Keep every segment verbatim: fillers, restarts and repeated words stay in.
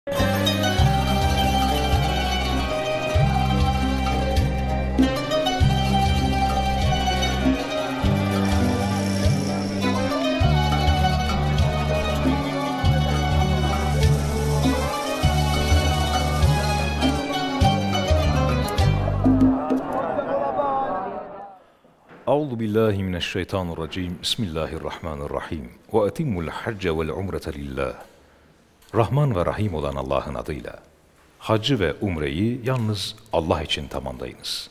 Euzu billahi mineşşeytanirracim. Bismillahirrahmanirrahim. Ve etimmul hacce vel umrete lillah. Rahman ve Rahim olan Allah'ın adıyla. Haccı ve umreyi yalnız Allah için tamamlayınız.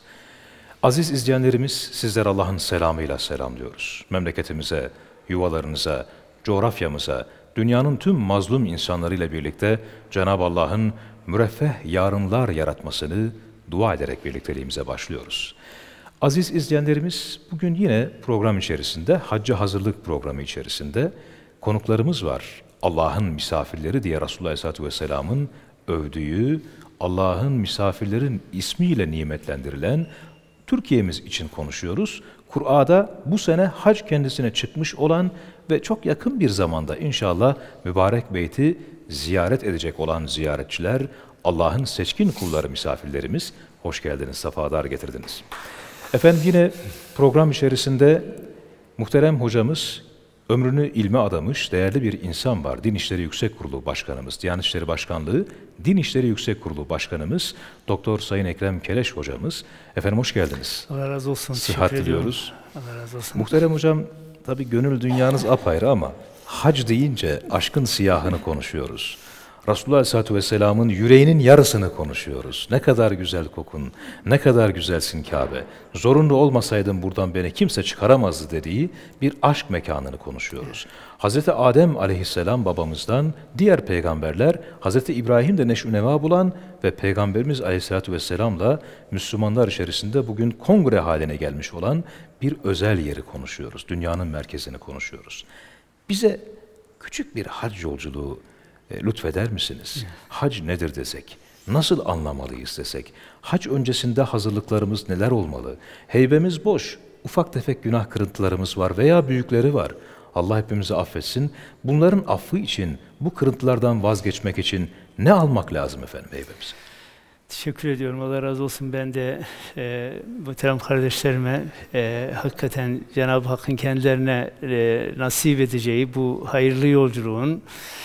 Aziz izleyenlerimiz, sizler Allah'ın selamıyla selamlıyoruz. Memleketimize, yuvalarınıza, coğrafyamıza, dünyanın tüm mazlum insanlarıyla birlikte Cenab-ı Allah'ın müreffeh yarınlar yaratmasını dua ederek birlikteliğimize başlıyoruz. Aziz izleyenlerimiz, bugün yine program içerisinde, hacca hazırlık programı içerisinde konuklarımız var. Allah'ın misafirleri diye Resulullah Aleyhisselatü Vesselam'ın övdüğü, Allah'ın misafirlerin ismiyle nimetlendirilen Türkiye'miz için konuşuyoruz. Kur'a'da bu sene hac kendisine çıkmış olan ve çok yakın bir zamanda inşallah mübarek beyti ziyaret edecek olan ziyaretçiler, Allah'ın seçkin kulları misafirlerimiz, hoş geldiniz, sefadar getirdiniz. Efendim yine program içerisinde muhterem hocamız, ömrünü ilme adamış değerli bir insan var. Din İşleri Yüksek Kurulu Başkanımız, Diyanet İşleri Başkanlığı, Din İşleri Yüksek Kurulu Başkanımız, Doktor Sayın Ekrem Keleş hocamız. Efendim hoş geldiniz. Allah razı olsun. Sıhhat diliyoruz. Allah razı olsun. Muhterem hocam, tabii gönül dünyanız apayrı ama hac deyince aşkın siyahını konuşuyoruz. Resulullah Aleyhisselatü Vesselam'ın yüreğinin yarısını konuşuyoruz. Ne kadar güzel kokun, ne kadar güzelsin Kabe. Zorunlu olmasaydın buradan beni kimse çıkaramazdı dediği bir aşk mekanını konuşuyoruz. Hazreti Adem Aleyhisselam babamızdan diğer peygamberler, Hazreti İbrahim de neş'ü neva bulan ve Peygamberimiz Aleyhisselatü Vesselam'la Müslümanlar içerisinde bugün kongre haline gelmiş olan bir özel yeri konuşuyoruz. Dünyanın merkezini konuşuyoruz. Bize küçük bir hac yolculuğu lütfeder misiniz? Hac nedir desek, nasıl anlamalıyız desek, hac öncesinde hazırlıklarımız neler olmalı? Heybemiz boş, ufak tefek günah kırıntılarımız var veya büyükleri var. Allah hepimizi affetsin. Bunların affı için, bu kırıntılardan vazgeçmek için ne almak lazım efendim heybemize? Teşekkür ediyorum. Allah razı olsun. Ben de e, muhterem kardeşlerime e, hakikaten Cenab-ı Hakk'ın kendilerine e, nasip edeceği bu hayırlı yolculuğun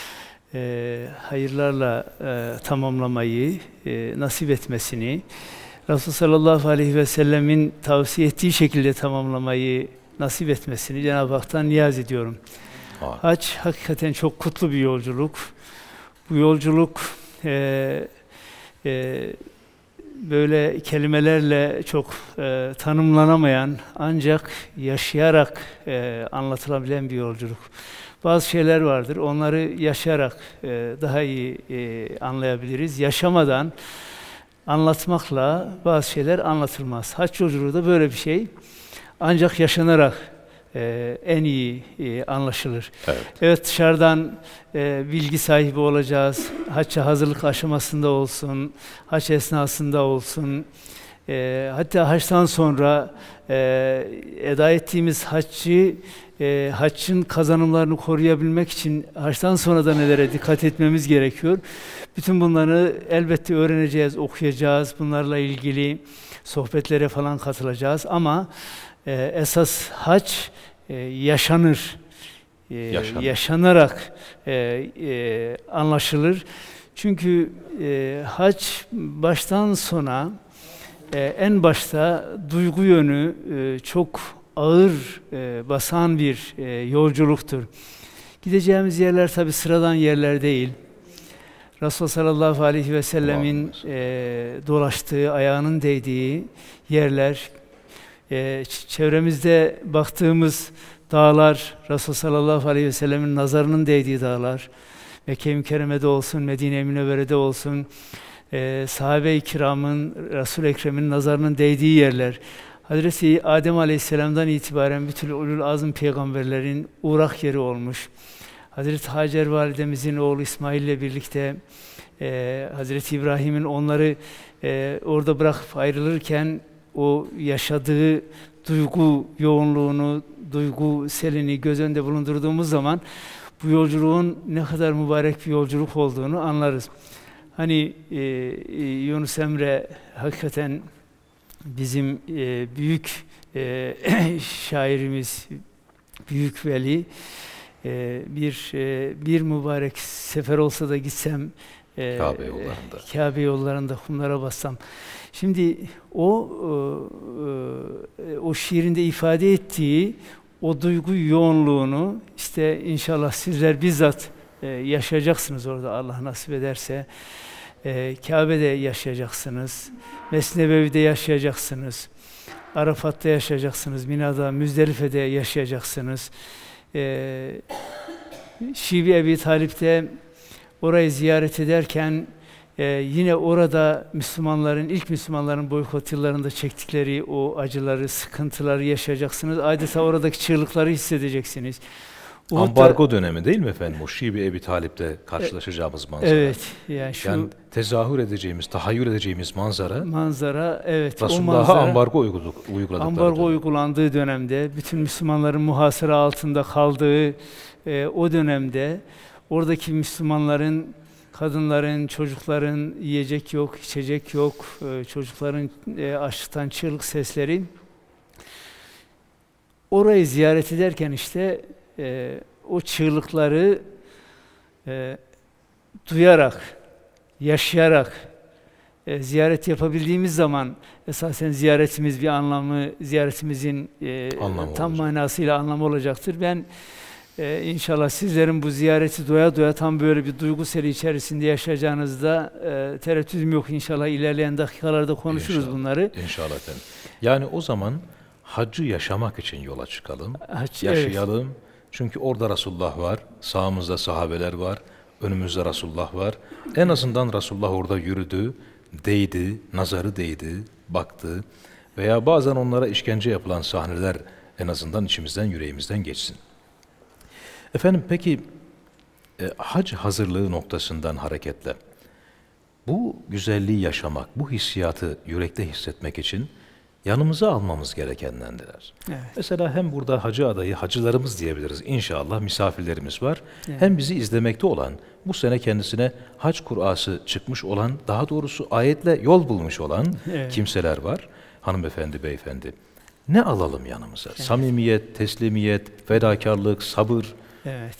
E, hayırlarla e, tamamlamayı e, nasip etmesini, Resulullah sallallahu aleyhi ve sellemin tavsiye ettiği şekilde tamamlamayı nasip etmesini Cenab-ı Hak'tan niyaz ediyorum. Aa. Hac hakikaten çok kutlu bir yolculuk. Bu yolculuk e, e, böyle kelimelerle çok e, tanımlanamayan, ancak yaşayarak e, anlatılabilen bir yolculuk. Bazı şeyler vardır, onları yaşayarak e, daha iyi e, anlayabiliriz. Yaşamadan, anlatmakla bazı şeyler anlatılmaz. Hac yolculuğu da böyle bir şey. Ancak yaşanarak e, en iyi e, anlaşılır. Evet, evet dışarıdan e, bilgi sahibi olacağız. Hacca hazırlık aşamasında olsun, hac esnasında olsun. E, hatta haçtan sonra e, eda ettiğimiz haccı, E, haccın kazanımlarını koruyabilmek için haçtan sonra da nelere dikkat etmemiz gerekiyor. Bütün bunları elbette öğreneceğiz, okuyacağız. Bunlarla ilgili sohbetlere falan katılacağız. Ama e, esas hac e, yaşanır. E, Yaşanır. Yaşanarak e, e, anlaşılır. Çünkü e, hac baştan sona e, en başta duygu yönü e, çok ağır e, basan bir e, yolculuktur. Gideceğimiz yerler tabi sıradan yerler değil. Resulullah sallallahu aleyhi ve sellemin e, dolaştığı, ayağının değdiği yerler, e, çevremizde baktığımız dağlar, Resulullah sallallahu aleyhi ve sellemin nazarının değdiği dağlar, Mekke-i Mükerreme'de olsun, Medine-i Münevvere'de olsun, e, sahabe-i kiramın, Resul-i Ekrem'in nazarının değdiği yerler. Hazreti Adem Aleyhisselam'dan itibaren bütün ulul azm peygamberlerin uğrak yeri olmuş. Hazreti Hacer validemizin oğlu İsmail ile birlikte e, Hazreti İbrahim'in onları e, orada bırakıp ayrılırken o yaşadığı duygu yoğunluğunu, duygu selini göz önünde bulundurduğumuz zaman bu yolculuğun ne kadar mübarek bir yolculuk olduğunu anlarız. Hani e, e, Yunus Emre hakikaten bizim e, büyük e, şairimiz, büyük veli. E, bir e, bir mübarek sefer olsa da gitsem e, Kabe yollarında. Kabe yollarında kumlara bassam. Şimdi o e, o şiirinde ifade ettiği o duygu yoğunluğunu işte inşallah sizler bizzat e, yaşayacaksınız orada Allah nasip ederse. E, Kabe'de yaşayacaksınız, Mescid-i Nebevi'de yaşayacaksınız, Arafat'ta yaşayacaksınız, Mina'da, Müzdelife'de yaşayacaksınız. E, Şibi Ebi Talip'te orayı ziyaret ederken e, yine orada Müslümanların, ilk Müslümanların boykot yıllarında çektikleri o acıları, sıkıntıları yaşayacaksınız. Adeta oradaki çığlıkları hissedeceksiniz. Uhud'da, ambargo dönemi değil mi efendim? O Şibi Ebi Talip'te karşılaşacağımız manzara. Evet. Yani, şu yani tezahür edeceğimiz, tahayyül edeceğimiz manzara, manzara evet. Resulullah'a ambargo uyguladık, uyguladıkları ambargo dönem. uygulandığı dönemde, bütün Müslümanların muhasara altında kaldığı e, o dönemde, oradaki Müslümanların, kadınların, çocukların yiyecek yok, içecek yok, e, çocukların e, açlıktan çığlık sesleri. Orayı ziyaret ederken işte e, o çığlıkları e, duyarak, yaşayarak e, ziyaret yapabildiğimiz zaman esasen ziyaretimiz bir anlamı, ziyaretimizin e, tam olacak. manasıyla anlamı olacaktır. Ben e, inşallah sizlerin bu ziyareti doya doya tam böyle bir duygu seli içerisinde yaşayacağınızda e, tereddütüm yok. İnşallah ilerleyen dakikalarda konuşuruz İnşallah. bunları. İnşallah efendim. Yani o zaman haccı yaşamak için yola çıkalım, Hac, yaşayalım. Evet. Çünkü orada Resulullah var, sağımızda sahabeler var, önümüzde Resulullah var. En azından Resulullah orada yürüdü, değdi, nazarı değdi, baktı veya bazen onlara işkence yapılan sahneler en azından içimizden, yüreğimizden geçsin. Efendim peki e, hac hazırlığı noktasından hareketle bu güzelliği yaşamak, bu hissiyatı yürekte hissetmek için yanımıza almamız gerekenlerdir. Evet. Mesela hem burada hacı adayı, hacılarımız diyebiliriz. İnşallah misafirlerimiz var. Evet. Hem bizi izlemekte olan, bu sene kendisine hac Kur'ası çıkmış olan, daha doğrusu ayetle yol bulmuş olan Evet. kimseler var. Hanımefendi, beyefendi. Ne alalım yanımıza? Evet. Samimiyet, teslimiyet, fedakarlık, sabır. Evet.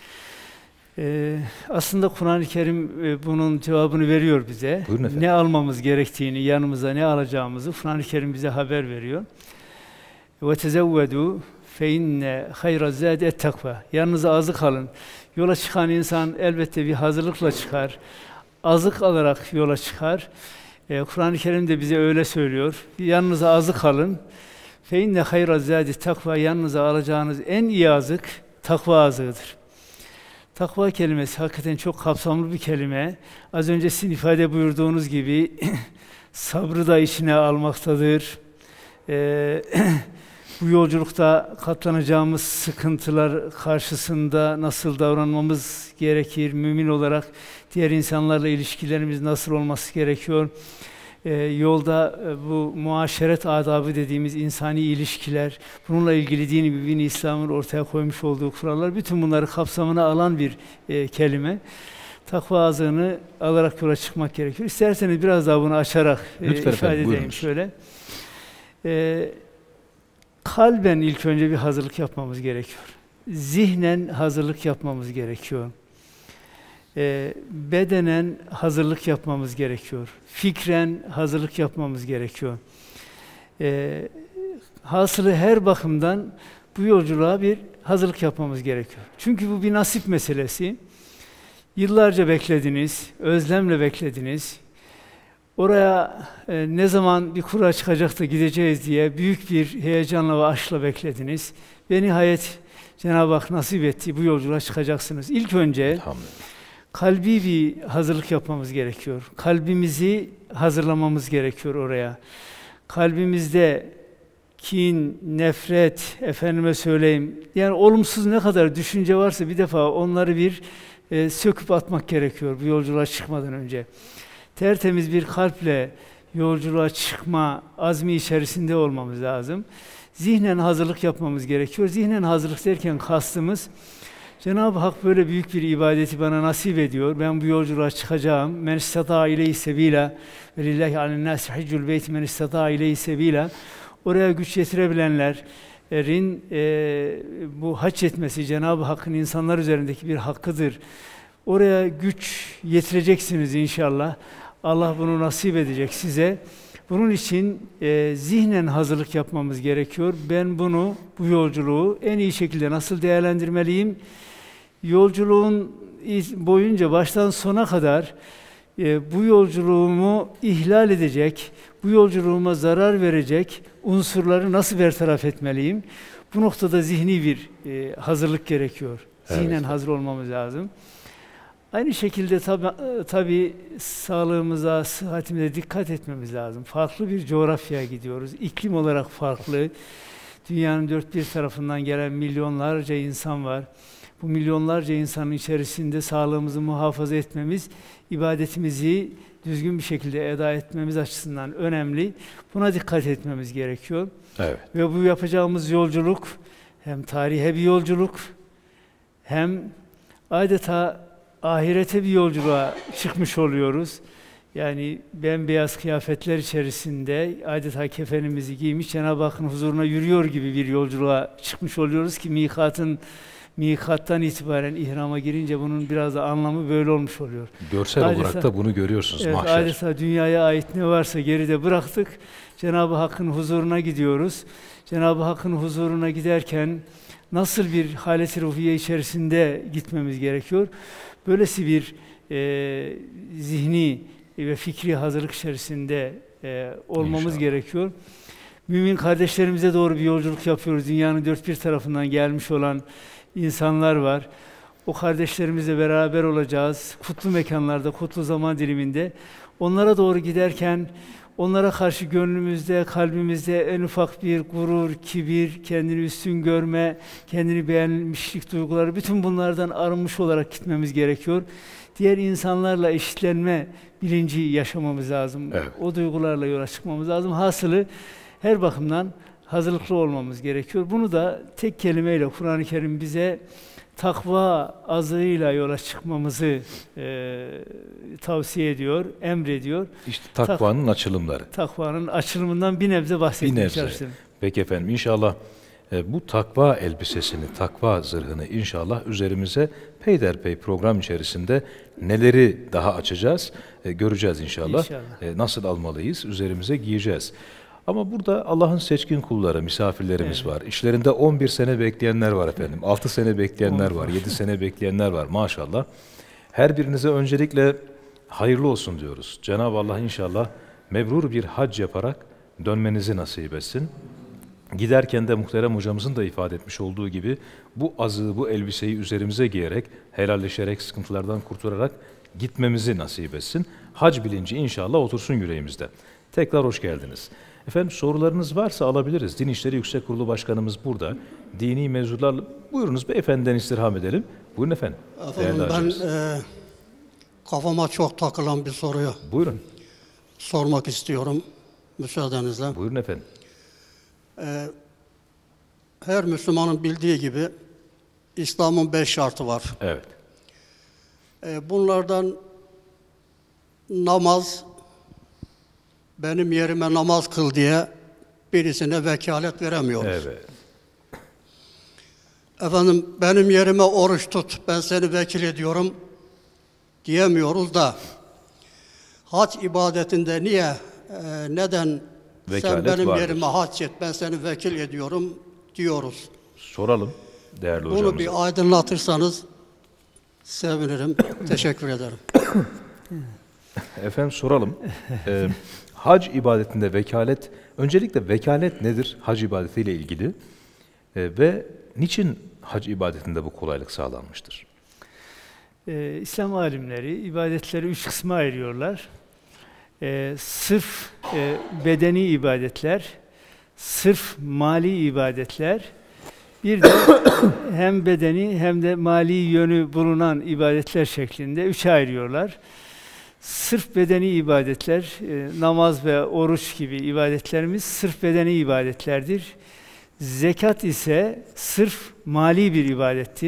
Ee, aslında Kur'an-ı Kerim e, bunun cevabını veriyor bize. Buyurun efendim. Ne almamız gerektiğini, yanımıza ne alacağımızı Kur'an-ı Kerim bize haber veriyor. وَتَزَوَّدُوا فَاِنَّ خَيْرَ الزَّادِ اَتَّقْوَى Yanınıza azık alın. Yola çıkan insan elbette bir hazırlıkla çıkar. Azık alarak yola çıkar. Ee, Kur'an-ı Kerim de bize öyle söylüyor. Yanınıza azık alın. فَاِنَّ خَيْرَ الزَّادِ اَتَّقْوَى Yanınıza alacağınız en iyi azık takva azığıdır. Takva kelimesi hakikaten çok kapsamlı bir kelime. Az önce sizin ifade buyurduğunuz gibi sabrı da içine almaktadır. Ee, bu yolculukta katlanacağımız sıkıntılar karşısında nasıl davranmamız gerekir? Mümin olarak diğer insanlarla ilişkilerimiz nasıl olması gerekiyor? Ee, yolda e, bu muaşeret adabı dediğimiz insani ilişkiler, bununla ilgili dini mübin İslam'ın ortaya koymuş olduğu kurallar, bütün bunları kapsamına alan bir e, kelime. Takva azığını alarak yola çıkmak gerekiyor. İsterseniz biraz daha bunu açarak e, Lütfen ifade efendim, edeyim buyurunuz. şöyle. E, kalben ilk önce bir hazırlık yapmamız gerekiyor. Zihnen hazırlık yapmamız gerekiyor. E, bedenen hazırlık yapmamız gerekiyor. Fikren hazırlık yapmamız gerekiyor. E, hasılı her bakımdan bu yolculuğa bir hazırlık yapmamız gerekiyor. Çünkü bu bir nasip meselesi. Yıllarca beklediniz, özlemle beklediniz. Oraya e, ne zaman bir kura çıkacak da gideceğiz diye büyük bir heyecanla ve aşkla beklediniz. Ve nihayet Cenab-ı Hak nasip etti, bu yolculuğa çıkacaksınız. İlk önce kalbi bir hazırlık yapmamız gerekiyor. Kalbimizi hazırlamamız gerekiyor oraya. Kalbimizde kin, nefret, efendime söyleyeyim, yani olumsuz ne kadar düşünce varsa bir defa onları bir e, söküp atmak gerekiyor bu yolculuğa çıkmadan önce. Tertemiz bir kalple yolculuğa çıkma azmi içerisinde olmamız lazım. Zihnen hazırlık yapmamız gerekiyor. Zihnen hazırlık derken kastımız Cenab-ı Hak böyle büyük bir ibadeti bana nasip ediyor. Ben bu yolculuğa çıkacağım. Men istata ileyhi sebila ve lillahi ale'n-nâsi hiccul beyti men istata ileyhi sebila. Oraya güç yetirebilenlerin e, bu hac etmesi Cenab-ı Hakk'ın insanlar üzerindeki bir hakkıdır. Oraya güç yetireceksiniz inşallah. Allah bunu nasip edecek size. Bunun için e, zihnen hazırlık yapmamız gerekiyor. Ben bunu, bu yolculuğu en iyi şekilde nasıl değerlendirmeliyim? Yolculuğun boyunca baştan sona kadar e, bu yolculuğumu ihlal edecek, bu yolculuğuma zarar verecek unsurları nasıl bertaraf etmeliyim? Bu noktada zihni bir e, hazırlık gerekiyor. Zihnen evet. hazır olmamız lazım. Aynı şekilde tabi, tabi sağlığımıza, sıhhatimize dikkat etmemiz lazım. Farklı bir coğrafyaya gidiyoruz. İklim olarak farklı. Dünyanın dört bir tarafından gelen milyonlarca insan var. Bu milyonlarca insanın içerisinde sağlığımızı muhafaza etmemiz, ibadetimizi düzgün bir şekilde eda etmemiz açısından önemli. Buna dikkat etmemiz gerekiyor. Evet. Ve bu yapacağımız yolculuk hem tarihe bir yolculuk, hem adeta ahirete bir yolculuğa çıkmış oluyoruz. Yani bembeyaz kıyafetler içerisinde adeta kefenimizi giymiş Cenab-ı Hakk'ın huzuruna yürüyor gibi bir yolculuğa çıkmış oluyoruz ki mikatın mikattan itibaren ihrama girince bunun biraz da anlamı böyle olmuş oluyor. Görsel adeta, olarak da bunu görüyorsunuz evet, mahşer. Adeta dünyaya ait ne varsa geride bıraktık. Cenab-ı Hakk'ın huzuruna gidiyoruz. Cenab-ı Hakk'ın huzuruna giderken nasıl bir halet-i ruhiye içerisinde gitmemiz gerekiyor? Böylesi bir e, zihni ve fikri hazırlık içerisinde e, olmamız İnşallah. gerekiyor. Mümin kardeşlerimize doğru bir yolculuk yapıyoruz. Dünyanın dört bir tarafından gelmiş olan insanlar var. O kardeşlerimizle beraber olacağız. Kutlu mekanlarda, kutlu zaman diliminde. Onlara doğru giderken onlara karşı gönlümüzde, kalbimizde en ufak bir gurur, kibir, kendini üstün görme, kendini beğenmişlik duyguları, bütün bunlardan arınmış olarak gitmemiz gerekiyor. Diğer insanlarla eşitlenme bilinci yaşamamız lazım. Evet. O duygularla yola çıkmamız lazım. Hasılı her bakımdan hazırlıklı olmamız gerekiyor. Bunu da tek kelimeyle Kur'an-ı Kerim bize takva azığıyla yola çıkmamızı e, tavsiye ediyor, emrediyor. İşte takvanın Tak, açılımları. Takvanın açılımından bir nebze bahsetmeye çalıştım. Peki efendim, inşallah e, bu takva elbisesini, takva zırhını inşallah üzerimize peyderpey program içerisinde neleri daha açacağız, e, göreceğiz inşallah. İnşallah. E, nasıl almalıyız, üzerimize giyeceğiz. Ama burada Allah'ın seçkin kulları, misafirlerimiz evet. var. İşlerinde on bir sene bekleyenler var efendim. altı sene bekleyenler var, yedi sene bekleyenler var maşallah. Her birinize öncelikle hayırlı olsun diyoruz. Cenab-ı Allah inşallah mebrur bir hac yaparak dönmenizi nasip etsin. Giderken de muhterem hocamızın da ifade etmiş olduğu gibi bu azığı, bu elbiseyi üzerimize giyerek, helalleşerek, sıkıntılardan kurtularak gitmemizi nasip etsin. Hac bilinci inşallah otursun yüreğimizde. Tekrar hoş geldiniz. Efendim sorularınız varsa alabiliriz. Din İşleri Yüksek Kurulu Başkanımız burada. Dini mevzularla buyurunuz beyefendiden istirham edelim. Buyurun efendim. Efendim ben e, kafama çok takılan bir soruyu Buyurun. sormak istiyorum müsaadenizle. Buyurun efendim. E, her Müslümanın bildiği gibi İslam'ın beş şartı var. Evet. E, bunlardan namaz, benim yerime namaz kıl diye birisine vekalet veremiyoruz. Evet. Efendim benim yerime oruç tut, ben seni vekil ediyorum diyemiyoruz da hac ibadetinde niye, e, neden vekalet sen benim vardır. yerime hac et, ben seni vekil ediyorum diyoruz. Soralım değerli Bunu hocamıza. Bunu bir aydınlatırsanız sevinirim. Teşekkür ederim. Efendim soralım. Ee, hac ibadetinde vekalet, öncelikle vekalet nedir hac ibadetiyle ilgili ee, ve niçin hac ibadetinde bu kolaylık sağlanmıştır? Ee, İslam alimleri ibadetleri üç kısma ayırıyorlar. Ee, sırf e, bedeni ibadetler, sırf mali ibadetler, bir de hem bedeni hem de mali yönü bulunan ibadetler şeklinde üçe ayırıyorlar. Sırf bedeni ibadetler, e, namaz ve oruç gibi ibadetlerimiz sırf bedeni ibadetlerdir. Zekat ise sırf mali bir ibadettir.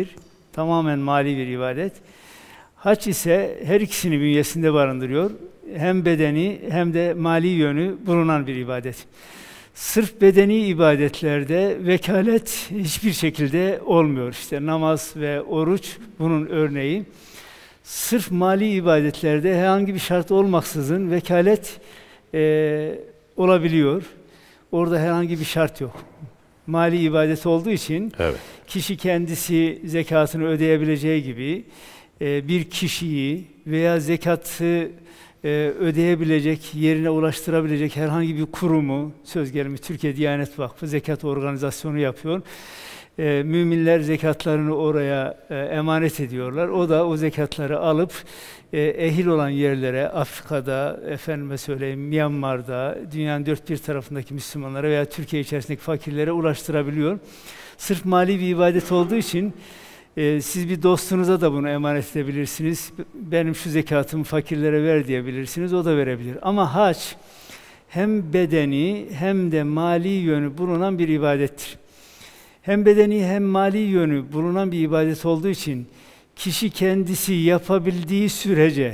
Tamamen mali bir ibadet. Hac ise her ikisini bünyesinde barındırıyor. Hem bedeni hem de mali yönü bulunan bir ibadet. Sırf bedeni ibadetlerde vekalet hiçbir şekilde olmuyor. İşte namaz ve oruç bunun örneği. Sırf mali ibadetlerde herhangi bir şart olmaksızın vekalet e, olabiliyor. Orada herhangi bir şart yok. Mali ibadet olduğu için evet. Kişi kendisi zekatını ödeyebileceği gibi e, bir kişiyi veya zekatı e, ödeyebilecek, yerine ulaştırabilecek herhangi bir kurumu, söz gelimi Türkiye Diyanet Vakfı zekat organizasyonu yapıyor. E, müminler zekatlarını oraya e, emanet ediyorlar. O da o zekatları alıp e, ehil olan yerlere, Afrika'da, efendime söyleyeyim, Myanmar'da, dünyanın dört bir tarafındaki Müslümanlara veya Türkiye içerisindeki fakirlere ulaştırabiliyor. Sırf mali bir ibadet olduğu için e, siz bir dostunuza da bunu emanet edebilirsiniz. Benim şu zekatımı fakirlere ver diyebilirsiniz, o da verebilir. Ama hac hem bedeni hem de mali yönü bulunan bir ibadettir. Hem bedeni hem mali yönü bulunan bir ibadet olduğu için kişi kendisi yapabildiği sürece,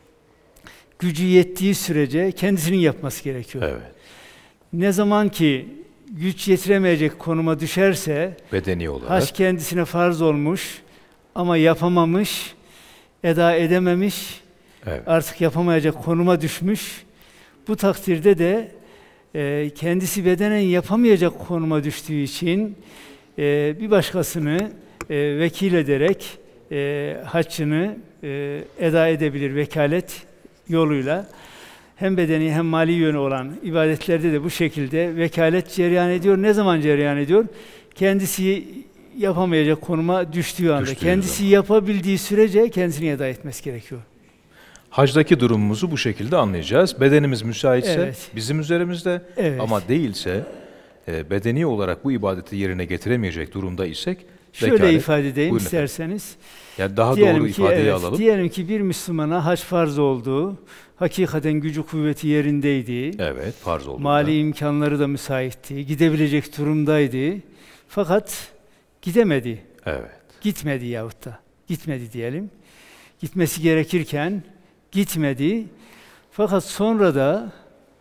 gücü yettiği sürece kendisinin yapması gerekiyor. Evet. Ne zaman ki güç yetiremeyecek konuma düşerse, bedeni olarak hac kendisine farz olmuş ama yapamamış, eda edememiş, evet. Artık yapamayacak konuma düşmüş. Bu takdirde de e, kendisi bedenen yapamayacak konuma düştüğü için e, bir başkasını e, vekil ederek e, haccını e, eda edebilir vekalet yoluyla. Hem bedeni hem mali yönü olan ibadetlerde de bu şekilde vekalet cereyan ediyor. Ne zaman cereyan ediyor? Kendisi yapamayacak konuma düştüğü anda. Düştüğü kendisi zaman. Yapabildiği sürece kendisini eda etmesi gerekiyor. Hacdaki durumumuzu bu şekilde anlayacağız. Bedenimiz müsaitse evet. bizim üzerimizde evet. ama değilse e, bedeni olarak bu ibadeti yerine getiremeyecek durumda isek şöyle vekalet, ifade edeyim isterseniz. Yani daha diyelim doğru ki, ifadeyi evet, alalım. Diyelim ki bir Müslümana hac farz oldu. Hakikaten gücü kuvveti yerindeydi. Evet, farz oldu. Mali da. imkanları da müsaitti. Gidebilecek durumdaydı. Fakat gidemedi. Evet. Gitmedi yahut da. Gitmedi diyelim. Gitmesi gerekirken gitmedi. Fakat sonra da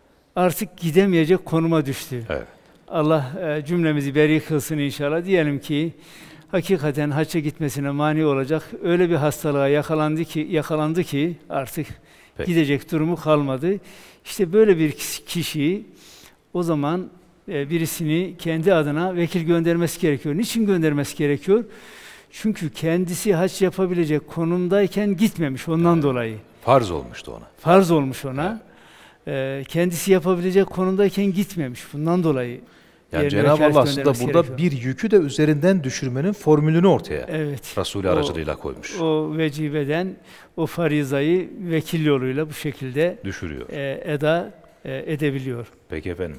artık gidemeyecek konuma düştü. Evet. Allah e, cümlemizi beri kılsın inşallah. Diyelim ki hakikaten hacca gitmesine mani olacak öyle bir hastalığa yakalandı ki yakalandı ki artık Peki. gidecek durumu kalmadı. İşte böyle bir kişi o zaman e, birisini kendi adına vekil göndermesi gerekiyor. Niçin göndermesi gerekiyor? Çünkü kendisi hac yapabilecek konumdayken gitmemiş ondan evet. dolayı. Farz olmuştu ona. Farz olmuş ona. Evet. E, kendisi yapabilecek konumdayken gitmemiş bundan dolayı. Yani Cenab-ı Allah aslında burada gerekiyor. Bir yükü de üzerinden düşürmenin formülünü ortaya evet. Resulü aracılığıyla koymuş. O vecibeden o farizayı vekil yoluyla bu şekilde düşürüyor. E, eda e, edebiliyor. Peki efendim.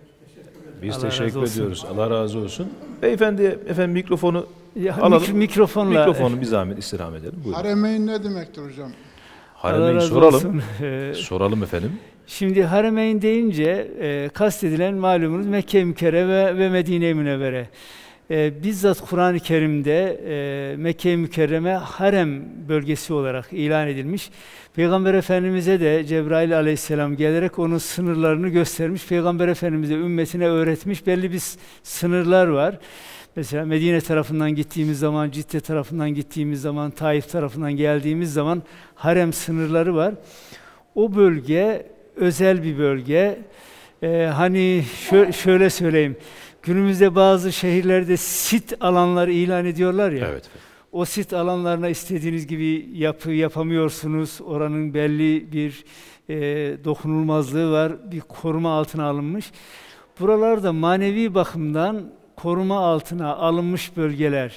Biz Allah teşekkür ediyoruz. Allah razı olsun. Beyefendi efendim mikrofonu ya, alalım. Mikrofonla mikrofonu bir zahmet istirham edelim. Buyurun. Haremeyn ne demektir hocam? Haremeyn soralım. soralım efendim. Şimdi Haremeyn deyince e, kastedilen malumunuz Mekke-i Mükerreme ve Medine-i Münevvere. E, bizzat Kur'an-ı Kerim'de e, Mekke-i Mükerreme harem bölgesi olarak ilan edilmiş. Peygamber Efendimiz'e de Cebrail aleyhisselam gelerek onun sınırlarını göstermiş. Peygamber Efendimiz'e ümmetine öğretmiş belli bir sınırlar var. Mesela Medine tarafından gittiğimiz zaman, Cidde tarafından gittiğimiz zaman, Taif tarafından geldiğimiz zaman harem sınırları var. O bölge özel bir bölge. Ee, hani şö şöyle söyleyeyim, günümüzde bazı şehirlerde sit alanları ilan ediyorlar ya. Evet. O sit alanlarına istediğiniz gibi yapı yapamıyorsunuz. Oranın belli bir e, dokunulmazlığı var, bir koruma altına alınmış. Buralarda manevi bakımdan koruma altına alınmış bölgeler,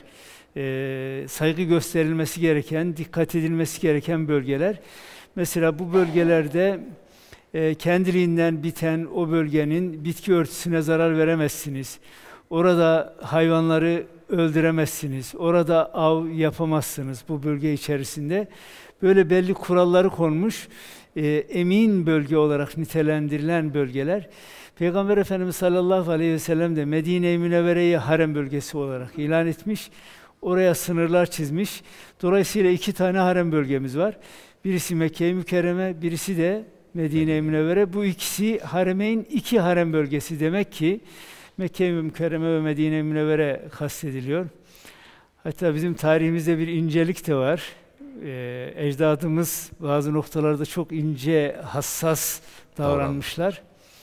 e, saygı gösterilmesi gereken, dikkat edilmesi gereken bölgeler. Mesela bu bölgelerde e, kendiliğinden biten o bölgenin bitki örtüsüne zarar veremezsiniz. Orada hayvanları öldüremezsiniz. Orada av yapamazsınız bu bölge içerisinde. Böyle belli kuralları konmuş, e, emin bölge olarak nitelendirilen bölgeler. Peygamber Efendimiz sallallahu aleyhi ve sellem de Medine-i Münevvere'yi harem bölgesi olarak ilan etmiş. oraya sınırlar çizmiş. Dolayısıyla iki tane harem bölgemiz var. Birisi Mekke-i Mükerreme, birisi de Medine-i Münevvere. Bu ikisi haremeyn iki harem bölgesi demek ki Mekke-i Mükerreme ve Medine-i Münevvere kastediliyor. Hatta bizim tarihimizde bir incelik de var. Ee, ecdadımız bazı noktalarda çok ince, hassas davranmışlar.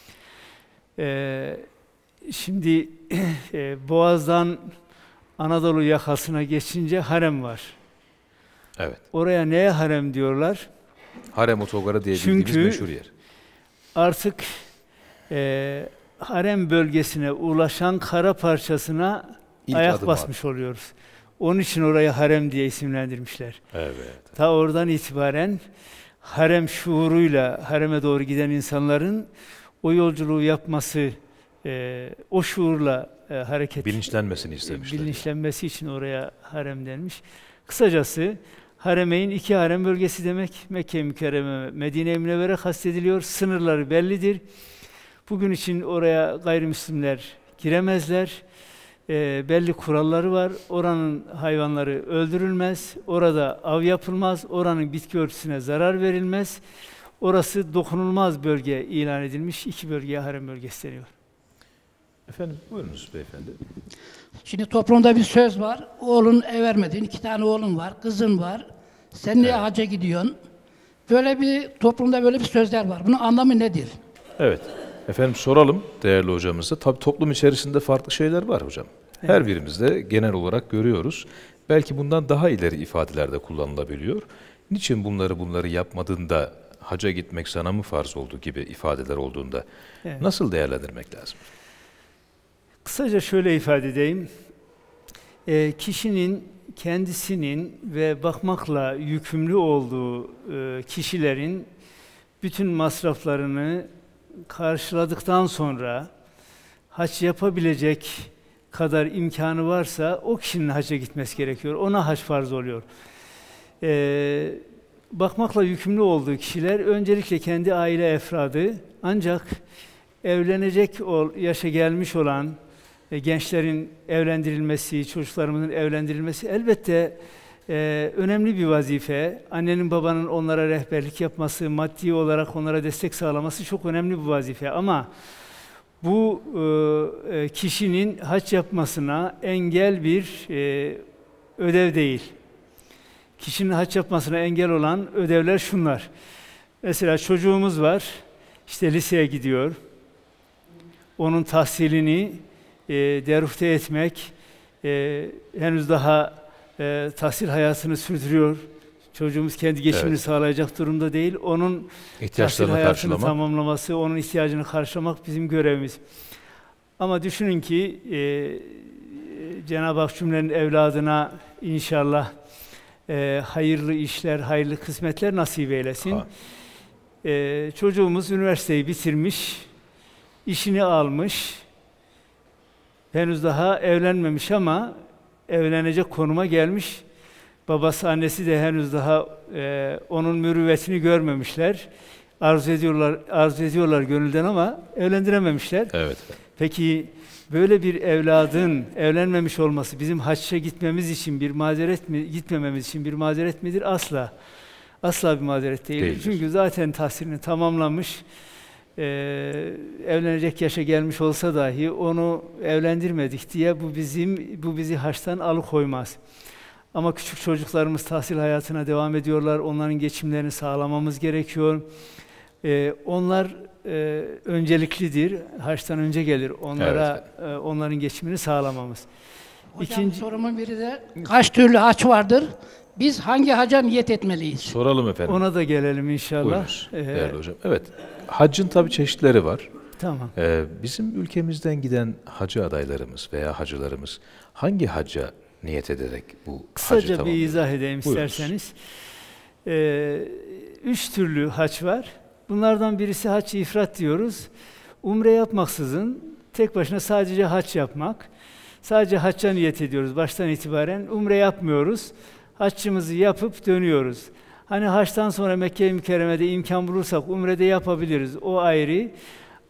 Ee, şimdi e, Boğaz'dan Anadolu yakasına geçince harem var. Evet. Oraya neye harem diyorlar? Harem otogarı diye Çünkü bildiğimiz meşhur yer. Artık e, harem bölgesine ulaşan kara parçasına İlk ayak basmış var. oluyoruz. Onun için orayı harem diye isimlendirmişler. Evet. Ta oradan itibaren harem şuuruyla hareme doğru giden insanların o yolculuğu yapması, e, o şuurla e, hareket bilinçlenmesini istemişler. Bilinçlenmesi için oraya harem denmiş. Kısacası haremeyn iki harem bölgesi demek. Mekke-i Mükerreme, Medine-i Münevvere kastediliyor. Sınırları bellidir. Bugün için oraya gayrimüslimler giremezler. E, belli kuralları var. Oranın hayvanları öldürülmez. Orada av yapılmaz. Oranın bitki örtüsüne zarar verilmez. Orası dokunulmaz bölge ilan edilmiş. İki bölgeye harem bölgesi deniyor. Efendim buyurunuz beyefendi. Şimdi toplumda bir söz var. Oğlun ev vermedin, iki tane oğlun var, kızın var. Sen niye evet. hacca gidiyorsun? Böyle bir toplumda böyle bir sözler var. Bunun anlamı nedir? Evet. Efendim soralım değerli hocamıza. Tabii toplum içerisinde farklı şeyler var hocam. Evet. Her birimizde genel olarak görüyoruz. Belki bundan daha ileri ifadelerde kullanılabiliyor. Niçin bunları bunları yapmadığında hacca gitmek sana mı farz oldu gibi ifadeler olduğunda evet. nasıl değerlendirmek lazım? Kısaca şöyle ifade edeyim. E, kişinin kendisinin ve bakmakla yükümlü olduğu e, kişilerin bütün masraflarını karşıladıktan sonra hac yapabilecek kadar imkanı varsa o kişinin hacca gitmesi gerekiyor. Ona hac farz oluyor. E, bakmakla yükümlü olduğu kişiler öncelikle kendi aile efradı, ancak evlenecek yaşa gelmiş olan gençlerin evlendirilmesi, çocuklarımızın evlendirilmesi elbette e, önemli bir vazife. Annenin babanın onlara rehberlik yapması, maddi olarak onlara destek sağlaması çok önemli bir vazife. Ama bu e, kişinin hac yapmasına engel bir e, ödev değil. Kişinin hac yapmasına engel olan ödevler şunlar. Mesela çocuğumuz var, işte liseye gidiyor. Onun tahsilini E, derufte etmek, e, henüz daha e, tahsil hayatını sürdürüyor. Çocuğumuz kendi geçimini evet. sağlayacak durumda değil. Onun tahsil hayatını tamamlaması, onun ihtiyacını karşılamak bizim görevimiz. Ama düşünün ki e, Cenab-ı Hak cümlenin evladına inşallah e, hayırlı işler, hayırlı kısmetler nasip eylesin. E, çocuğumuz üniversiteyi bitirmiş, işini almış, henüz daha evlenmemiş ama evlenecek konuma gelmiş. Babası, annesi de henüz daha e, onun mürüvvetini görmemişler. Arzu ediyorlar, arzu ediyorlar gönülden ama evlendirememişler. Evet. Peki böyle bir evladın evlenmemiş olması bizim hacca gitmemiz için bir mazeret mi, gitmememiz için bir mazeret midir? Asla. Asla bir mazeret değil. Değildir. Çünkü zaten tahsilini tamamlamış. Ee, evlenecek yaşa gelmiş olsa dahi onu evlendirmedik diye bu bizim bu bizi haçtan alıkoymaz. Ama küçük çocuklarımız tahsil hayatına devam ediyorlar. Onların geçimlerini sağlamamız gerekiyor. Ee, onlar e, önceliklidir. Haçtan önce gelir. Onlara evet. e, onların geçimini sağlamamız. Hocam İkinci... sorumun biri de kaç türlü haç vardır? Biz hangi haca niyet etmeliyiz? Soralım efendim. Ona da gelelim inşallah. Buyurunuz, ee, değerli hocam. Evet. Haccın tabii çeşitleri var. Tamam. Ee, bizim ülkemizden giden hacı adaylarımız veya hacılarımız hangi hacca niyet ederek bu Kısaca hacı tamamlıyor? Bir izah edeyim Buyurunuz. isterseniz. Ee, üç türlü hac var. Bunlardan birisi hac-ı ifrat diyoruz. Umre yapmaksızın tek başına sadece hac yapmak. Sadece hacca niyet ediyoruz baştan itibaren. Umre yapmıyoruz. Haccımızı yapıp dönüyoruz. Hani haçtan sonra Mekke-i Mükerreme'de imkan bulursak umrede yapabiliriz. O ayrı.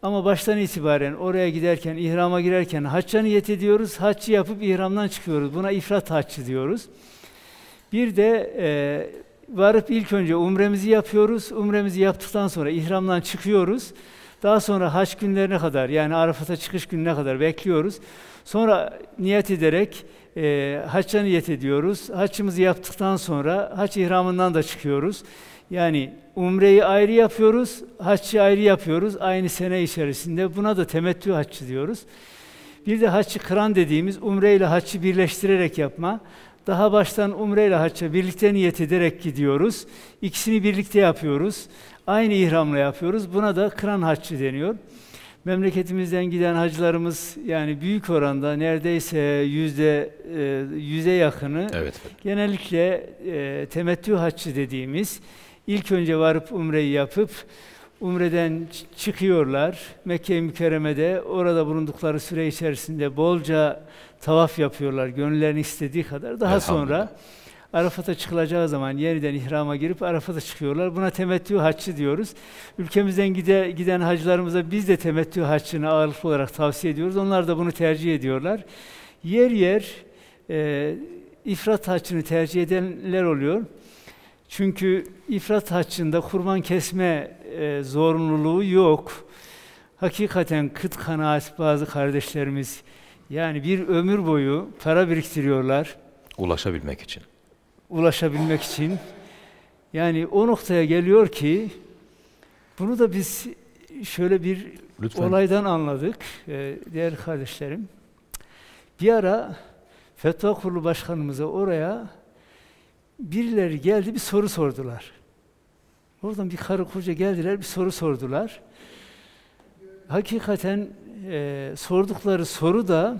Ama baştan itibaren oraya giderken, ihrama girerken hacca niyet ediyoruz. Haccı yapıp ihramdan çıkıyoruz. Buna ifrat haccı diyoruz. Bir de e, varıp ilk önce umremizi yapıyoruz. Umremizi yaptıktan sonra ihramdan çıkıyoruz. Daha sonra hac günlerine kadar, yani Arafat'a çıkış gününe kadar bekliyoruz. Sonra niyet ederek e, hacca niyet ediyoruz. Haccımızı yaptıktan sonra hac ihramından da çıkıyoruz. Yani umreyi ayrı yapıyoruz, haccı ayrı yapıyoruz aynı sene içerisinde. Buna da temettü haccı diyoruz. Bir de haccı kıran dediğimiz umre ile haccı birleştirerek yapma. Daha baştan umre ile hacca birlikte niyet ederek gidiyoruz. İkisini birlikte yapıyoruz. Aynı ihramla yapıyoruz. Buna da kıran haccı deniyor. Memleketimizden giden hacılarımız yani büyük oranda neredeyse yüzde yüze yakını evet. genellikle e, temettü haccı dediğimiz ilk önce varıp umreyi yapıp umreden çıkıyorlar. Mekke-i Mükerreme'de orada bulundukları süre içerisinde bolca tavaf yapıyorlar. Gönüllerinin istediği kadar. Daha sonra Arafat'a çıkılacağı zaman yeniden ihrama girip Arafat'a çıkıyorlar. Buna temettü haccı diyoruz. Ülkemizden gide, giden hacılarımıza biz de temettü haccını ağırlıklı olarak tavsiye ediyoruz. Onlar da bunu tercih ediyorlar. Yer yer e, ifrat haccını tercih edenler oluyor. Çünkü ifrat haccında kurban kesme e, zorunluluğu yok. Hakikaten kıt kanaat bazı kardeşlerimiz yani bir ömür boyu para biriktiriyorlar. Ulaşabilmek için. Ulaşabilmek için. Yani o noktaya geliyor ki bunu da biz şöyle bir Lütfen. olaydan anladık e, değerli kardeşlerim. Bir ara Fetva Kurulu Başkanımıza oraya birileri geldi bir soru sordular. Oradan bir karı koca geldiler bir soru sordular. Hakikaten e, sordukları soru da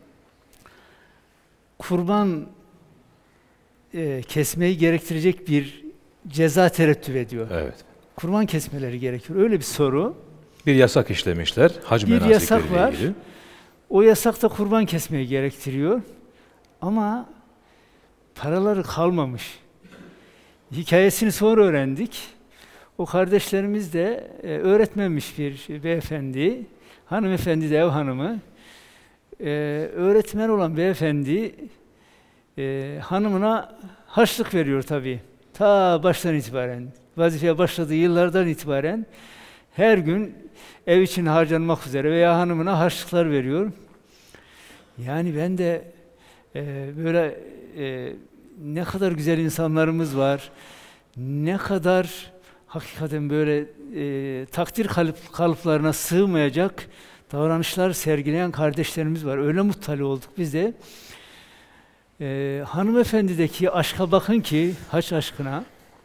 kurban e, kesmeyi gerektirecek bir ceza terettüp ediyor. Evet. Kurban kesmeleri gerekiyor. Öyle bir soru. Bir yasak işlemişler. Hac bir yasak var. Ilgili. O yasak da kurban kesmeyi gerektiriyor. Ama paraları kalmamış. Hikayesini sonra öğrendik. O kardeşlerimiz de e, öğretmenmiş bir beyefendi. Hanımefendi de ev hanımı. E, öğretmen olan beyefendi e, hanımına harçlık veriyor tabii. Ta baştan itibaren, vazifeye başladığı yıllardan itibaren her gün ev için harcanmak üzere veya hanımına harçlıklar veriyor. Yani ben de e, böyle e, ne kadar güzel insanlarımız var, ne kadar hakikaten böyle e, takdir kalıp, kalıplarına sığmayacak davranışlar sergileyen kardeşlerimiz var. Öyle muttali olduk biz de. E, hanımefendideki aşka bakın ki, haç aşkına,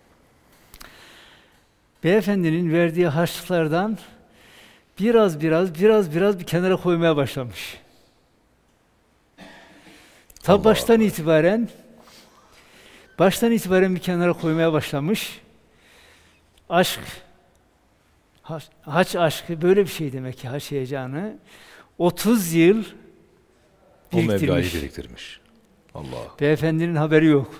beyefendinin verdiği harçlıklardan biraz biraz, biraz biraz bir kenara koymaya başlamış. Ta baştan itibaren baştan itibaren bir kenara koymaya başlamış. Aşk, haç, haç aşkı böyle bir şey demek ki, haç heyecanı. otuz yıl biriktirmiş. O mevlayı biriktirmiş. Allah. Beyefendinin haberi yok.